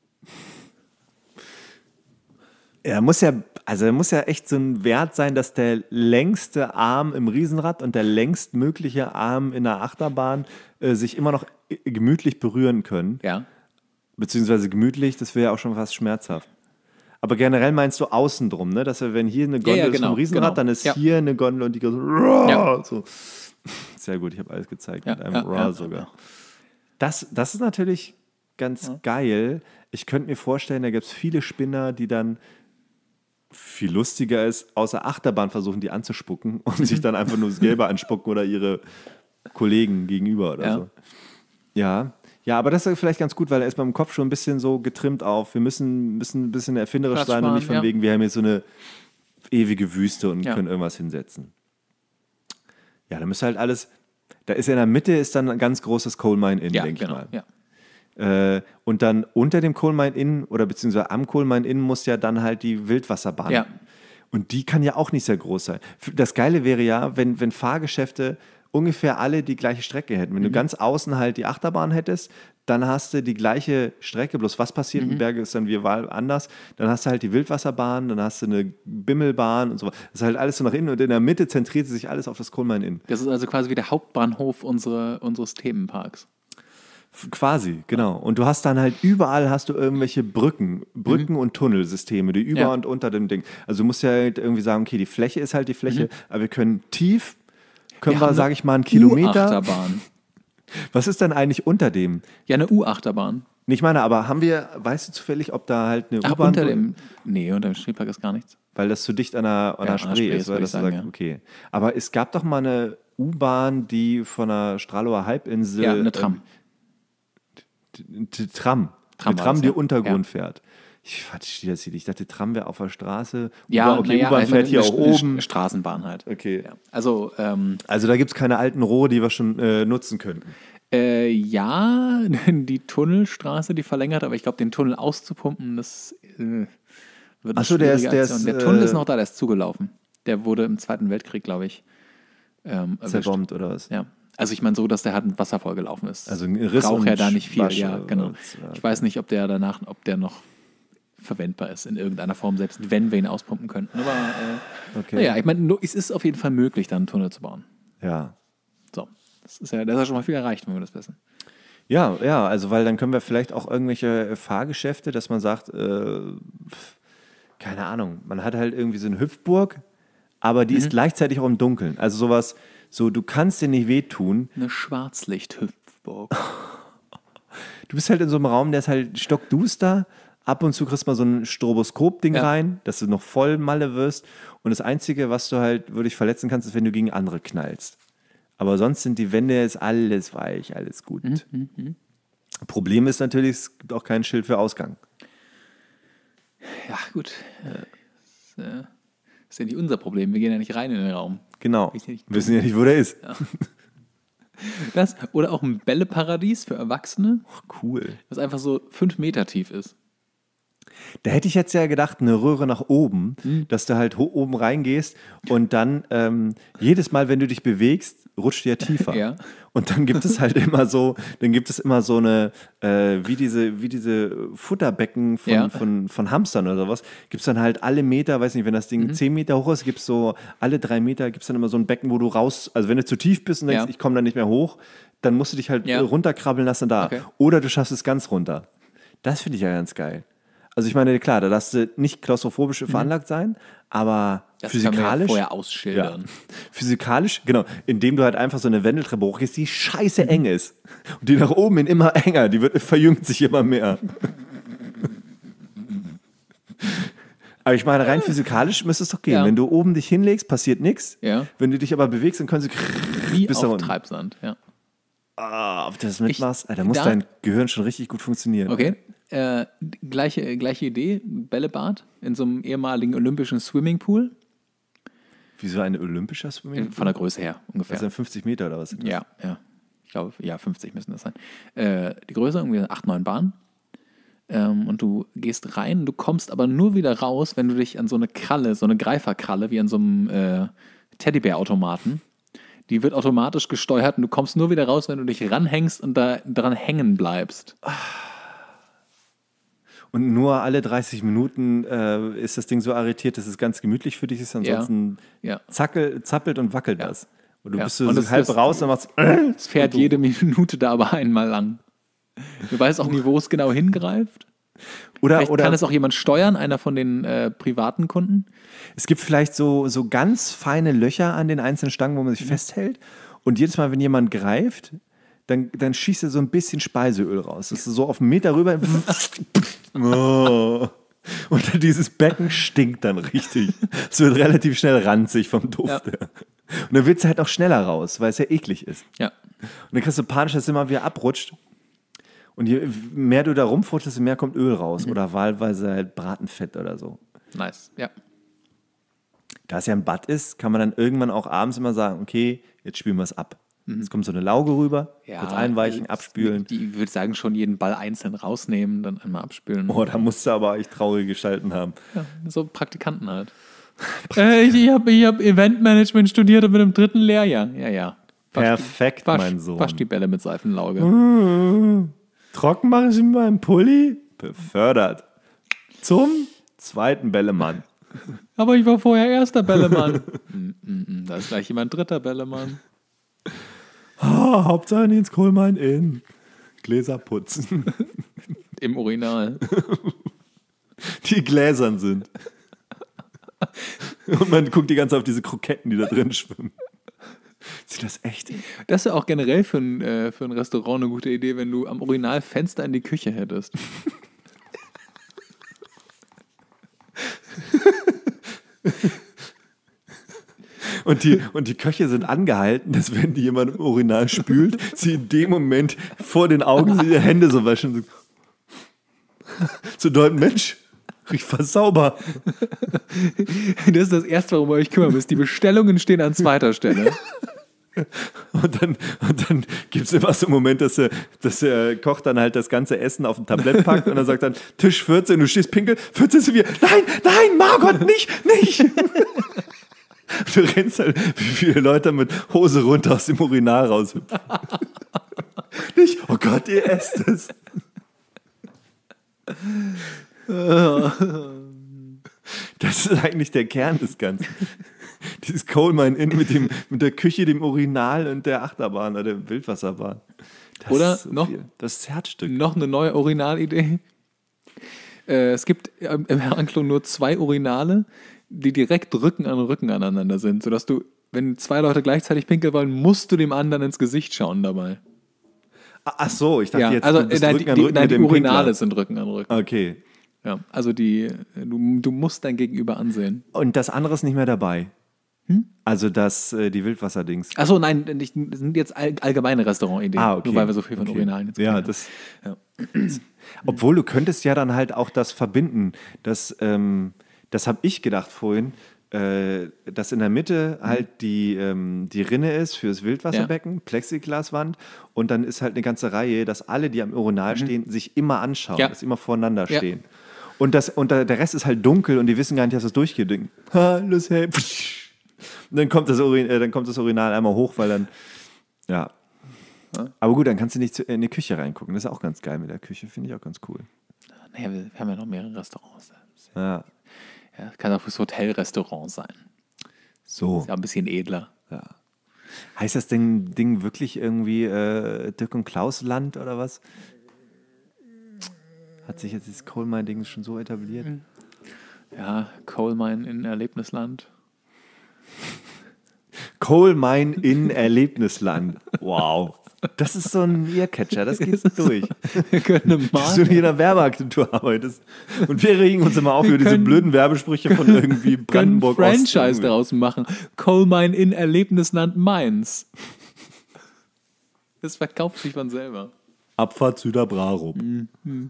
Er muss ja echt so ein Wert sein, dass der längste Arm im Riesenrad und der längstmögliche Arm in der Achterbahn sich immer noch gemütlich berühren können. Ja. Beziehungsweise gemütlich, das wäre ja auch schon fast schmerzhaft. Aber generell meinst du außen drum, ne? Dass wenn hier eine Gondel ist vom Riesenrad, dann ist hier eine Gondel und die geht so. Sehr gut, ich habe alles gezeigt mit einem Raw sogar. Das ist natürlich ganz geil. Ich könnte mir vorstellen, da gibt es viele Spinner, die dann viel lustiger ist, außer Achterbahn versuchen, die anzuspucken und sich dann einfach nur das Gelbe anspucken oder ihre Kollegen gegenüber oder so. Ja. Ja, aber das ist vielleicht ganz gut, weil er ist beim Kopf schon ein bisschen so getrimmt auf. Wir müssen ein bisschen erfinderisch sein und nicht von wegen, wir haben jetzt so eine ewige Wüste und können irgendwas hinsetzen. Ja, da müsste halt alles, da ist ja in der Mitte ist dann ein ganz großes Coal Mine Inn, denke ich mal. Ja. Und dann unter dem Coal Mine Inn oder beziehungsweise am Coal Mine Inn muss ja dann halt die Wildwasserbahn. Ja. Und die kann ja auch nicht sehr groß sein. Das Geile wäre ja, wenn Fahrgeschäfte ungefähr alle die gleiche Strecke hätten. Wenn du ganz außen halt die Achterbahn hättest, dann hast du die gleiche Strecke, bloß was passiert in Berge ist dann wieder anders. Dann hast du halt die Wildwasserbahn, dann hast du eine Bimmelbahn und so. Das ist halt alles so nach innen und in der Mitte zentriert sich alles auf das Coal Mine Inn. Das ist also quasi wie der Hauptbahnhof unseres Themenparks. Quasi, genau. Und du hast dann halt überall hast du irgendwelche Brücken und Tunnelsysteme, die über und unter dem Ding. Also du musst ja halt irgendwie sagen, okay, die Fläche ist halt die Fläche, aber wir können tief, sage ich mal, einen Kilometer. U-Achterbahn. Was ist denn eigentlich unter dem? Ja, eine U-Achterbahn. Ich meine, aber weißt du zufällig, ob da halt eine U-Bahn... unter dem Schneepark ist gar nichts. Weil das zu dicht an der Spree ist, weil das sagen, okay. Aber es gab doch mal eine U-Bahn, die von der Strahlower Halbinsel... Ja, eine Tram. Tram, die Untergrund fährt. Ich dachte, Tram wäre auf der Straße. U-Bahn fährt hier auch oben. Straßenbahn halt. Okay. Ja. Also da gibt es keine alten Rohre, die wir schon nutzen könnten. Ja, die Tunnelstraße, die verlängert, aber ich glaube, den Tunnel auszupumpen, das wird eine schwierige Aktion. Der Tunnel ist noch da, der ist zugelaufen. Der wurde im Zweiten Weltkrieg, glaube ich, zerbombt oder was? Ja. Also ich meine so, dass der halt mit Wasser vollgelaufen ist. Also ein Riss braucht ja da nicht viel. Wasche, ja, genau. Ich weiß nicht, ob der noch verwendbar ist in irgendeiner Form, selbst wenn wir ihn auspumpen könnten. Aber naja, ich meine, es ist auf jeden Fall möglich, da einen Tunnel zu bauen. Ja. So, das ist ja schon mal viel erreicht, wenn wir das wissen. Ja, also weil dann können wir vielleicht auch irgendwelche Fahrgeschäfte, dass man sagt, keine Ahnung, man hat halt irgendwie so eine Hüpfburg, aber die ist gleichzeitig auch im Dunkeln. Also sowas, so du kannst dir nicht wehtun. Eine Schwarzlicht-Hüpfburg. Du bist halt in so einem Raum, der ist halt stockduster. Ab und zu kriegst du mal so ein Stroboskop-Ding rein, dass du noch voll Malle wirst. Und das Einzige, was du halt wirklich verletzen kannst, ist, wenn du gegen andere knallst. Aber sonst sind die Wände, ist alles weich, alles gut. Problem ist natürlich, es gibt auch kein Schild für Ausgang. Ja, gut. Das ist ja nicht unser Problem. Wir gehen ja nicht rein in den Raum. Genau. Wir wissen ja nicht, wo der ist. Ja. Oder auch ein Bälleparadies für Erwachsene. Cool. Das einfach so 5 Meter tief ist. Da hätte ich jetzt ja gedacht, eine Röhre nach oben, dass du halt oben reingehst und dann jedes Mal, wenn du dich bewegst, rutscht du ja tiefer. Ja. Und dann gibt es halt immer so eine, wie diese Futterbecken von Hamstern oder sowas, gibt es dann halt alle Meter, weiß nicht, wenn das Ding 10 Meter hoch ist, gibt es so alle 3 Meter, gibt es dann immer so ein Becken, wo du raus, also wenn du zu tief bist und denkst, ich komme da nicht mehr hoch, dann musst du dich halt runterkrabbeln lassen da. Okay. Oder du schaffst es ganz runter. Das finde ich ja ganz geil. Also ich meine, klar, da darfst du nicht klaustrophobisch veranlagt sein, aber das physikalisch... Das können wir ja vorher ausschildern. Ja. Physikalisch, genau, indem du halt einfach so eine Wendeltreppe hochgehst, die scheiße eng ist. Und die nach oben hin immer enger, verjüngt sich immer mehr. Aber ich meine, rein physikalisch müsste es doch gehen. Ja. Wenn du oben dich hinlegst, passiert nichts. Ja. Wenn du dich aber bewegst, dann können sie... Wie bis auf Treibsand, ja. Ob du das mitmachst, da muss dein Gehirn schon richtig gut funktionieren. Okay. Gleiche Idee, Bällebad in so einem ehemaligen olympischen Swimmingpool. Wieso ein olympischer Swimmingpool? Von der Größe her ungefähr. Das sind 50 Meter oder was? Ja. Ich glaube, 50 müssen das sein. Die Größe, irgendwie 8, 9 Bahnen. Und du gehst rein, du kommst aber nur wieder raus, wenn du dich an so eine Kralle, so eine Greiferkralle, wie an so einem Teddybär-Automaten, die wird automatisch gesteuert und du kommst nur wieder raus, wenn du dich ranhängst und da dran hängen bleibst. Und nur alle 30 Minuten ist das Ding so arretiert, dass es ganz gemütlich für dich ist. Ansonsten zappelt und wackelt das. Und du bist so halb raus und machst... Es fährt jede Minute da aber einmal lang. Du weißt auch nie, wo es genau hingreift. Oder kann es auch jemand steuern, einer von den privaten Kunden? Es gibt vielleicht so ganz feine Löcher an den einzelnen Stangen, wo man sich festhält. Und jedes Mal, wenn jemand greift, dann schießt er so ein bisschen Speiseöl raus. Das ist so auf einen Meter rüber. Oh. Und dann dieses Becken stinkt dann richtig. Es wird relativ schnell ranzig vom Duft her. Und dann wird es halt auch schneller raus, weil es ja eklig ist. Ja. Und dann kriegst du Panisch, dass es immer wieder abrutscht. Und je mehr du da rumfutterst, desto mehr kommt Öl raus. Oder wahlweise halt Bratenfett oder so. Nice, ja. Da es ja ein Bad ist, kann man dann irgendwann auch abends immer sagen, okay, jetzt spülen wir es ab. Jetzt kommt so eine Lauge rüber, kurz einweichen, abspülen. Die würde sagen, schon jeden Ball einzeln rausnehmen, dann einmal abspülen. Oh, da musst du aber echt traurige Gestalten haben. Ja, so Praktikanten halt. Ich hab Eventmanagement studiert und bin im 3. Lehrjahr. Ja. Perfekt, mein Sohn. Wasch die Bälle mit Seifenlauge. Trocken mache ich in meinem Pulli. Befördert. Zum 2. Bällemann. Aber ich war vorher 1. Bällemann. Da ist gleich jemand 3. Bällemann. Hauptsache Nils Kohlmann in Gläser putzen. Im Urinal. Die gläsern sind. Und man guckt die ganze Zeit auf diese Kroketten, die da drin schwimmen. Sieht das echt? Das ist ja auch generell für ein Restaurant eine gute Idee, wenn du am Urinal Fenster in die Küche hättest. Und die Köche sind angehalten, dass wenn die jemand im Urinal spült, sie in dem Moment vor den Augen ihre Hände so waschen. So deuten, Mensch, riecht fast sauber. Das ist das Erste, worum ihr euch kümmern müsst. Die Bestellungen stehen an 2. Stelle. Und dann gibt es immer so einen Moment, dass der Koch dann halt das ganze Essen auf ein Tablett packt und dann sagt dann, Tisch 14, du stehst pinkel, 14 sind wir. Nein, Margot, nicht. Du rennst halt, wie viele Leute mit Hose runter aus dem Urinal raushüpfen. Nicht, oh Gott, ihr esst es. Das ist eigentlich der Kern des Ganzen. Dieses Coal Mine Inn mit der Küche, dem Urinal und der Achterbahn oder der Wildwasserbahn. Oder noch, das ist das Herzstück. Noch eine neue Urinalidee. Es gibt im Herrenklo nur 2 Urinale, die direkt Rücken an Rücken aneinander sind, sodass du, wenn 2 Leute gleichzeitig pinkeln wollen, musst du dem anderen ins Gesicht schauen dabei. Ach so, ich dachte Ja, jetzt, also du bist Rücken an Rücken die mit dem Urinale Pinkler. sind Rücken an Rücken. Okay. Ja, also du musst dein Gegenüber ansehen. Und das andere ist nicht mehr dabei. Also die Wildwasserdings. Achso, nein, das sind jetzt allgemeine Restaurantideen. Okay. Nur weil wir so viel von Urinalen jetzt Ja, kennen. Obwohl, du könntest ja dann halt auch das verbinden. Das habe ich gedacht vorhin, dass in der Mitte halt die Rinne ist fürs Wildwasserbecken, Plexiglaswand und dann ist halt eine ganze Reihe, dass alle, die am Urinal stehen, sich immer anschauen, dass sie immer voreinander stehen. Und der Rest ist halt dunkel und die wissen gar nicht, dass das durchgeht. Los, hey. Und dann kommt das Urinal einmal hoch, weil dann, ja. Aber gut, dann kannst du nicht in die Küche reingucken. Das ist auch ganz geil mit der Küche, finde ich auch ganz cool. Naja, wir haben ja noch mehrere Restaurants. Ja. Ja, kann auch fürs Hotelrestaurant sein. So. Ist ja ein bisschen edler. Ja. Heißt das Ding wirklich irgendwie Dirk und Klaus Land oder was? Hat sich jetzt dieses Coal Mine Ding schon so etabliert? Ja, Coal Mine in Erlebnisland. Coal Mine in Erlebnisland. Wow. Das ist so ein Earcatcher, das geht durch. Wir können Dass du in jeder Werbeagentur arbeitest. Und wir regen uns immer auf über diese blöden Werbesprüche von irgendwie Brandenburg Ost. Franchise daraus machen. Coal Mine in Erlebnisland Mainz. Das verkauft sich von selber. Abfahrt Süderbrarup.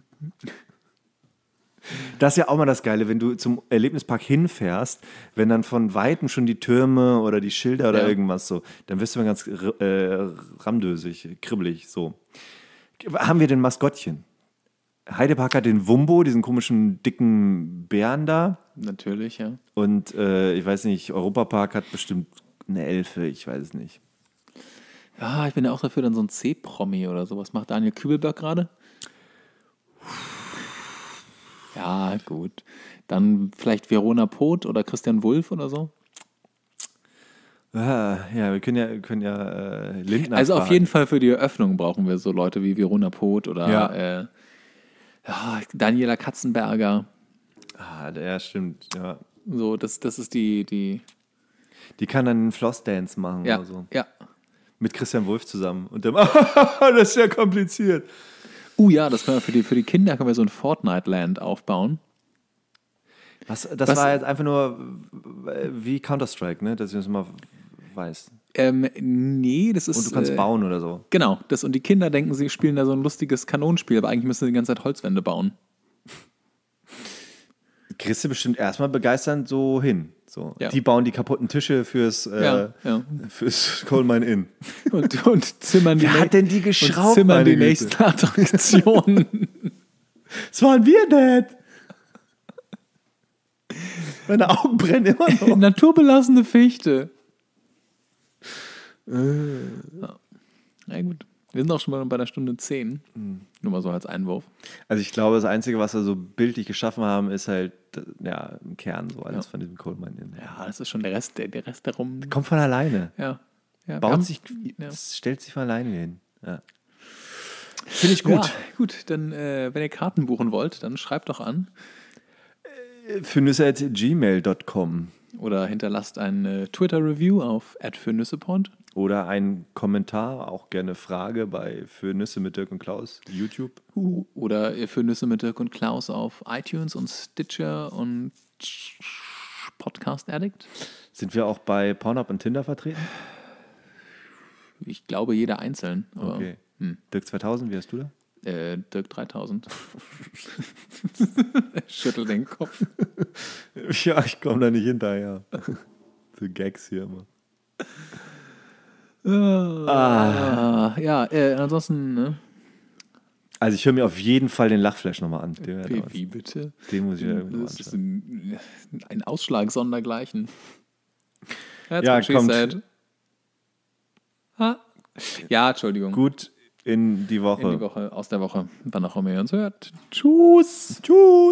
Das ist ja auch mal das Geile, wenn du zum Erlebnispark hinfährst, wenn dann von Weitem schon die Türme oder die Schilder oder irgendwas so, dann wirst du mal ganz ramdösig, kribbelig so. Haben wir den Maskottchen? Heidepark hat den Wumbo, diesen komischen dicken Bären da. Natürlich, ja. Und ich weiß nicht, Europapark hat bestimmt eine Elfe, ich weiß es nicht. Ja, ich bin ja auch dafür, dann so ein C-Promi oder sowas. Macht Daniel Kübelberg gerade? Ja, gut. Dann vielleicht Verona Poth oder Christian Wulff oder so. Ja, wir können ja Lindner Also auf fragen. jeden Fall für die Eröffnung brauchen wir so Leute wie Verona Poth oder Daniela Katzenberger. Ja, stimmt. Ja. So, das ist die. Die kann dann einen Flossdance machen Ja, oder so. ja. Mit Christian Wulff zusammen. Und dem, das ist ja kompliziert. Ja, das können wir für die Kinder können wir so ein Fortnite-Land aufbauen. Das war jetzt einfach nur wie Counter-Strike, ne? Dass ich das mal weiß. Nee, das ist... Und du kannst bauen oder so. Genau, und die Kinder denken, sie spielen da so ein lustiges Kanonenspiel, aber eigentlich müssen sie die ganze Zeit Holzwände bauen. Kriegst du bestimmt erstmal begeisternd so hin. So. Ja. Die bauen die kaputten Tische fürs Coal Mine Inn. Und zimmern Wer hat denn die geschraubt? Und zimmern die meine Güte? nächsten Attraktionen. Das waren wir, Dad! Meine Augen brennen immer noch. Naturbelassene Fichte. Ja. Na gut. Wir sind auch schon mal bei der Stunde 10. Nur mal so als Einwurf. Also ich glaube, das Einzige, was wir so bildlich geschaffen haben, ist halt im Kern so alles von diesem Coal Mine Inn. Ja, das ist schon der Rest darum. Kommt von alleine. Ja. Das stellt sich von alleine hin. Ja. Finde ich gut. Ja, gut, dann wenn ihr Karten buchen wollt, dann schreibt doch an. Für nüsse@gmail.com. Oder hinterlasst ein Twitter-Review auf @fürnüssepod. Oder ein Kommentar, auch gerne Frage bei Für Nüsse mit Dirk und Klaus, YouTube. Oder für Nüsse mit Dirk und Klaus auf iTunes und Stitcher und Podcast Addict. Sind wir auch bei Pornhub und Tinder vertreten? Ich glaube, jeder einzeln. Aber, Okay. Dirk 2000, wie hast du da? Dirk 3000. Schüttel den Kopf. Ja, ich komme da nicht hinterher. So Gags hier immer. Ja, ansonsten, ne? Also ich höre mir auf jeden Fall den Lachflash nochmal an. Wie bitte? Den muss ich ja irgendwie Das ist anschauen. ein Ausschlag sondergleichen. Ja, kommt. Ja, Entschuldigung. Gut in die Woche. Aus der Woche, wann auch immer ihr uns hört. Tschüss. Tschüss.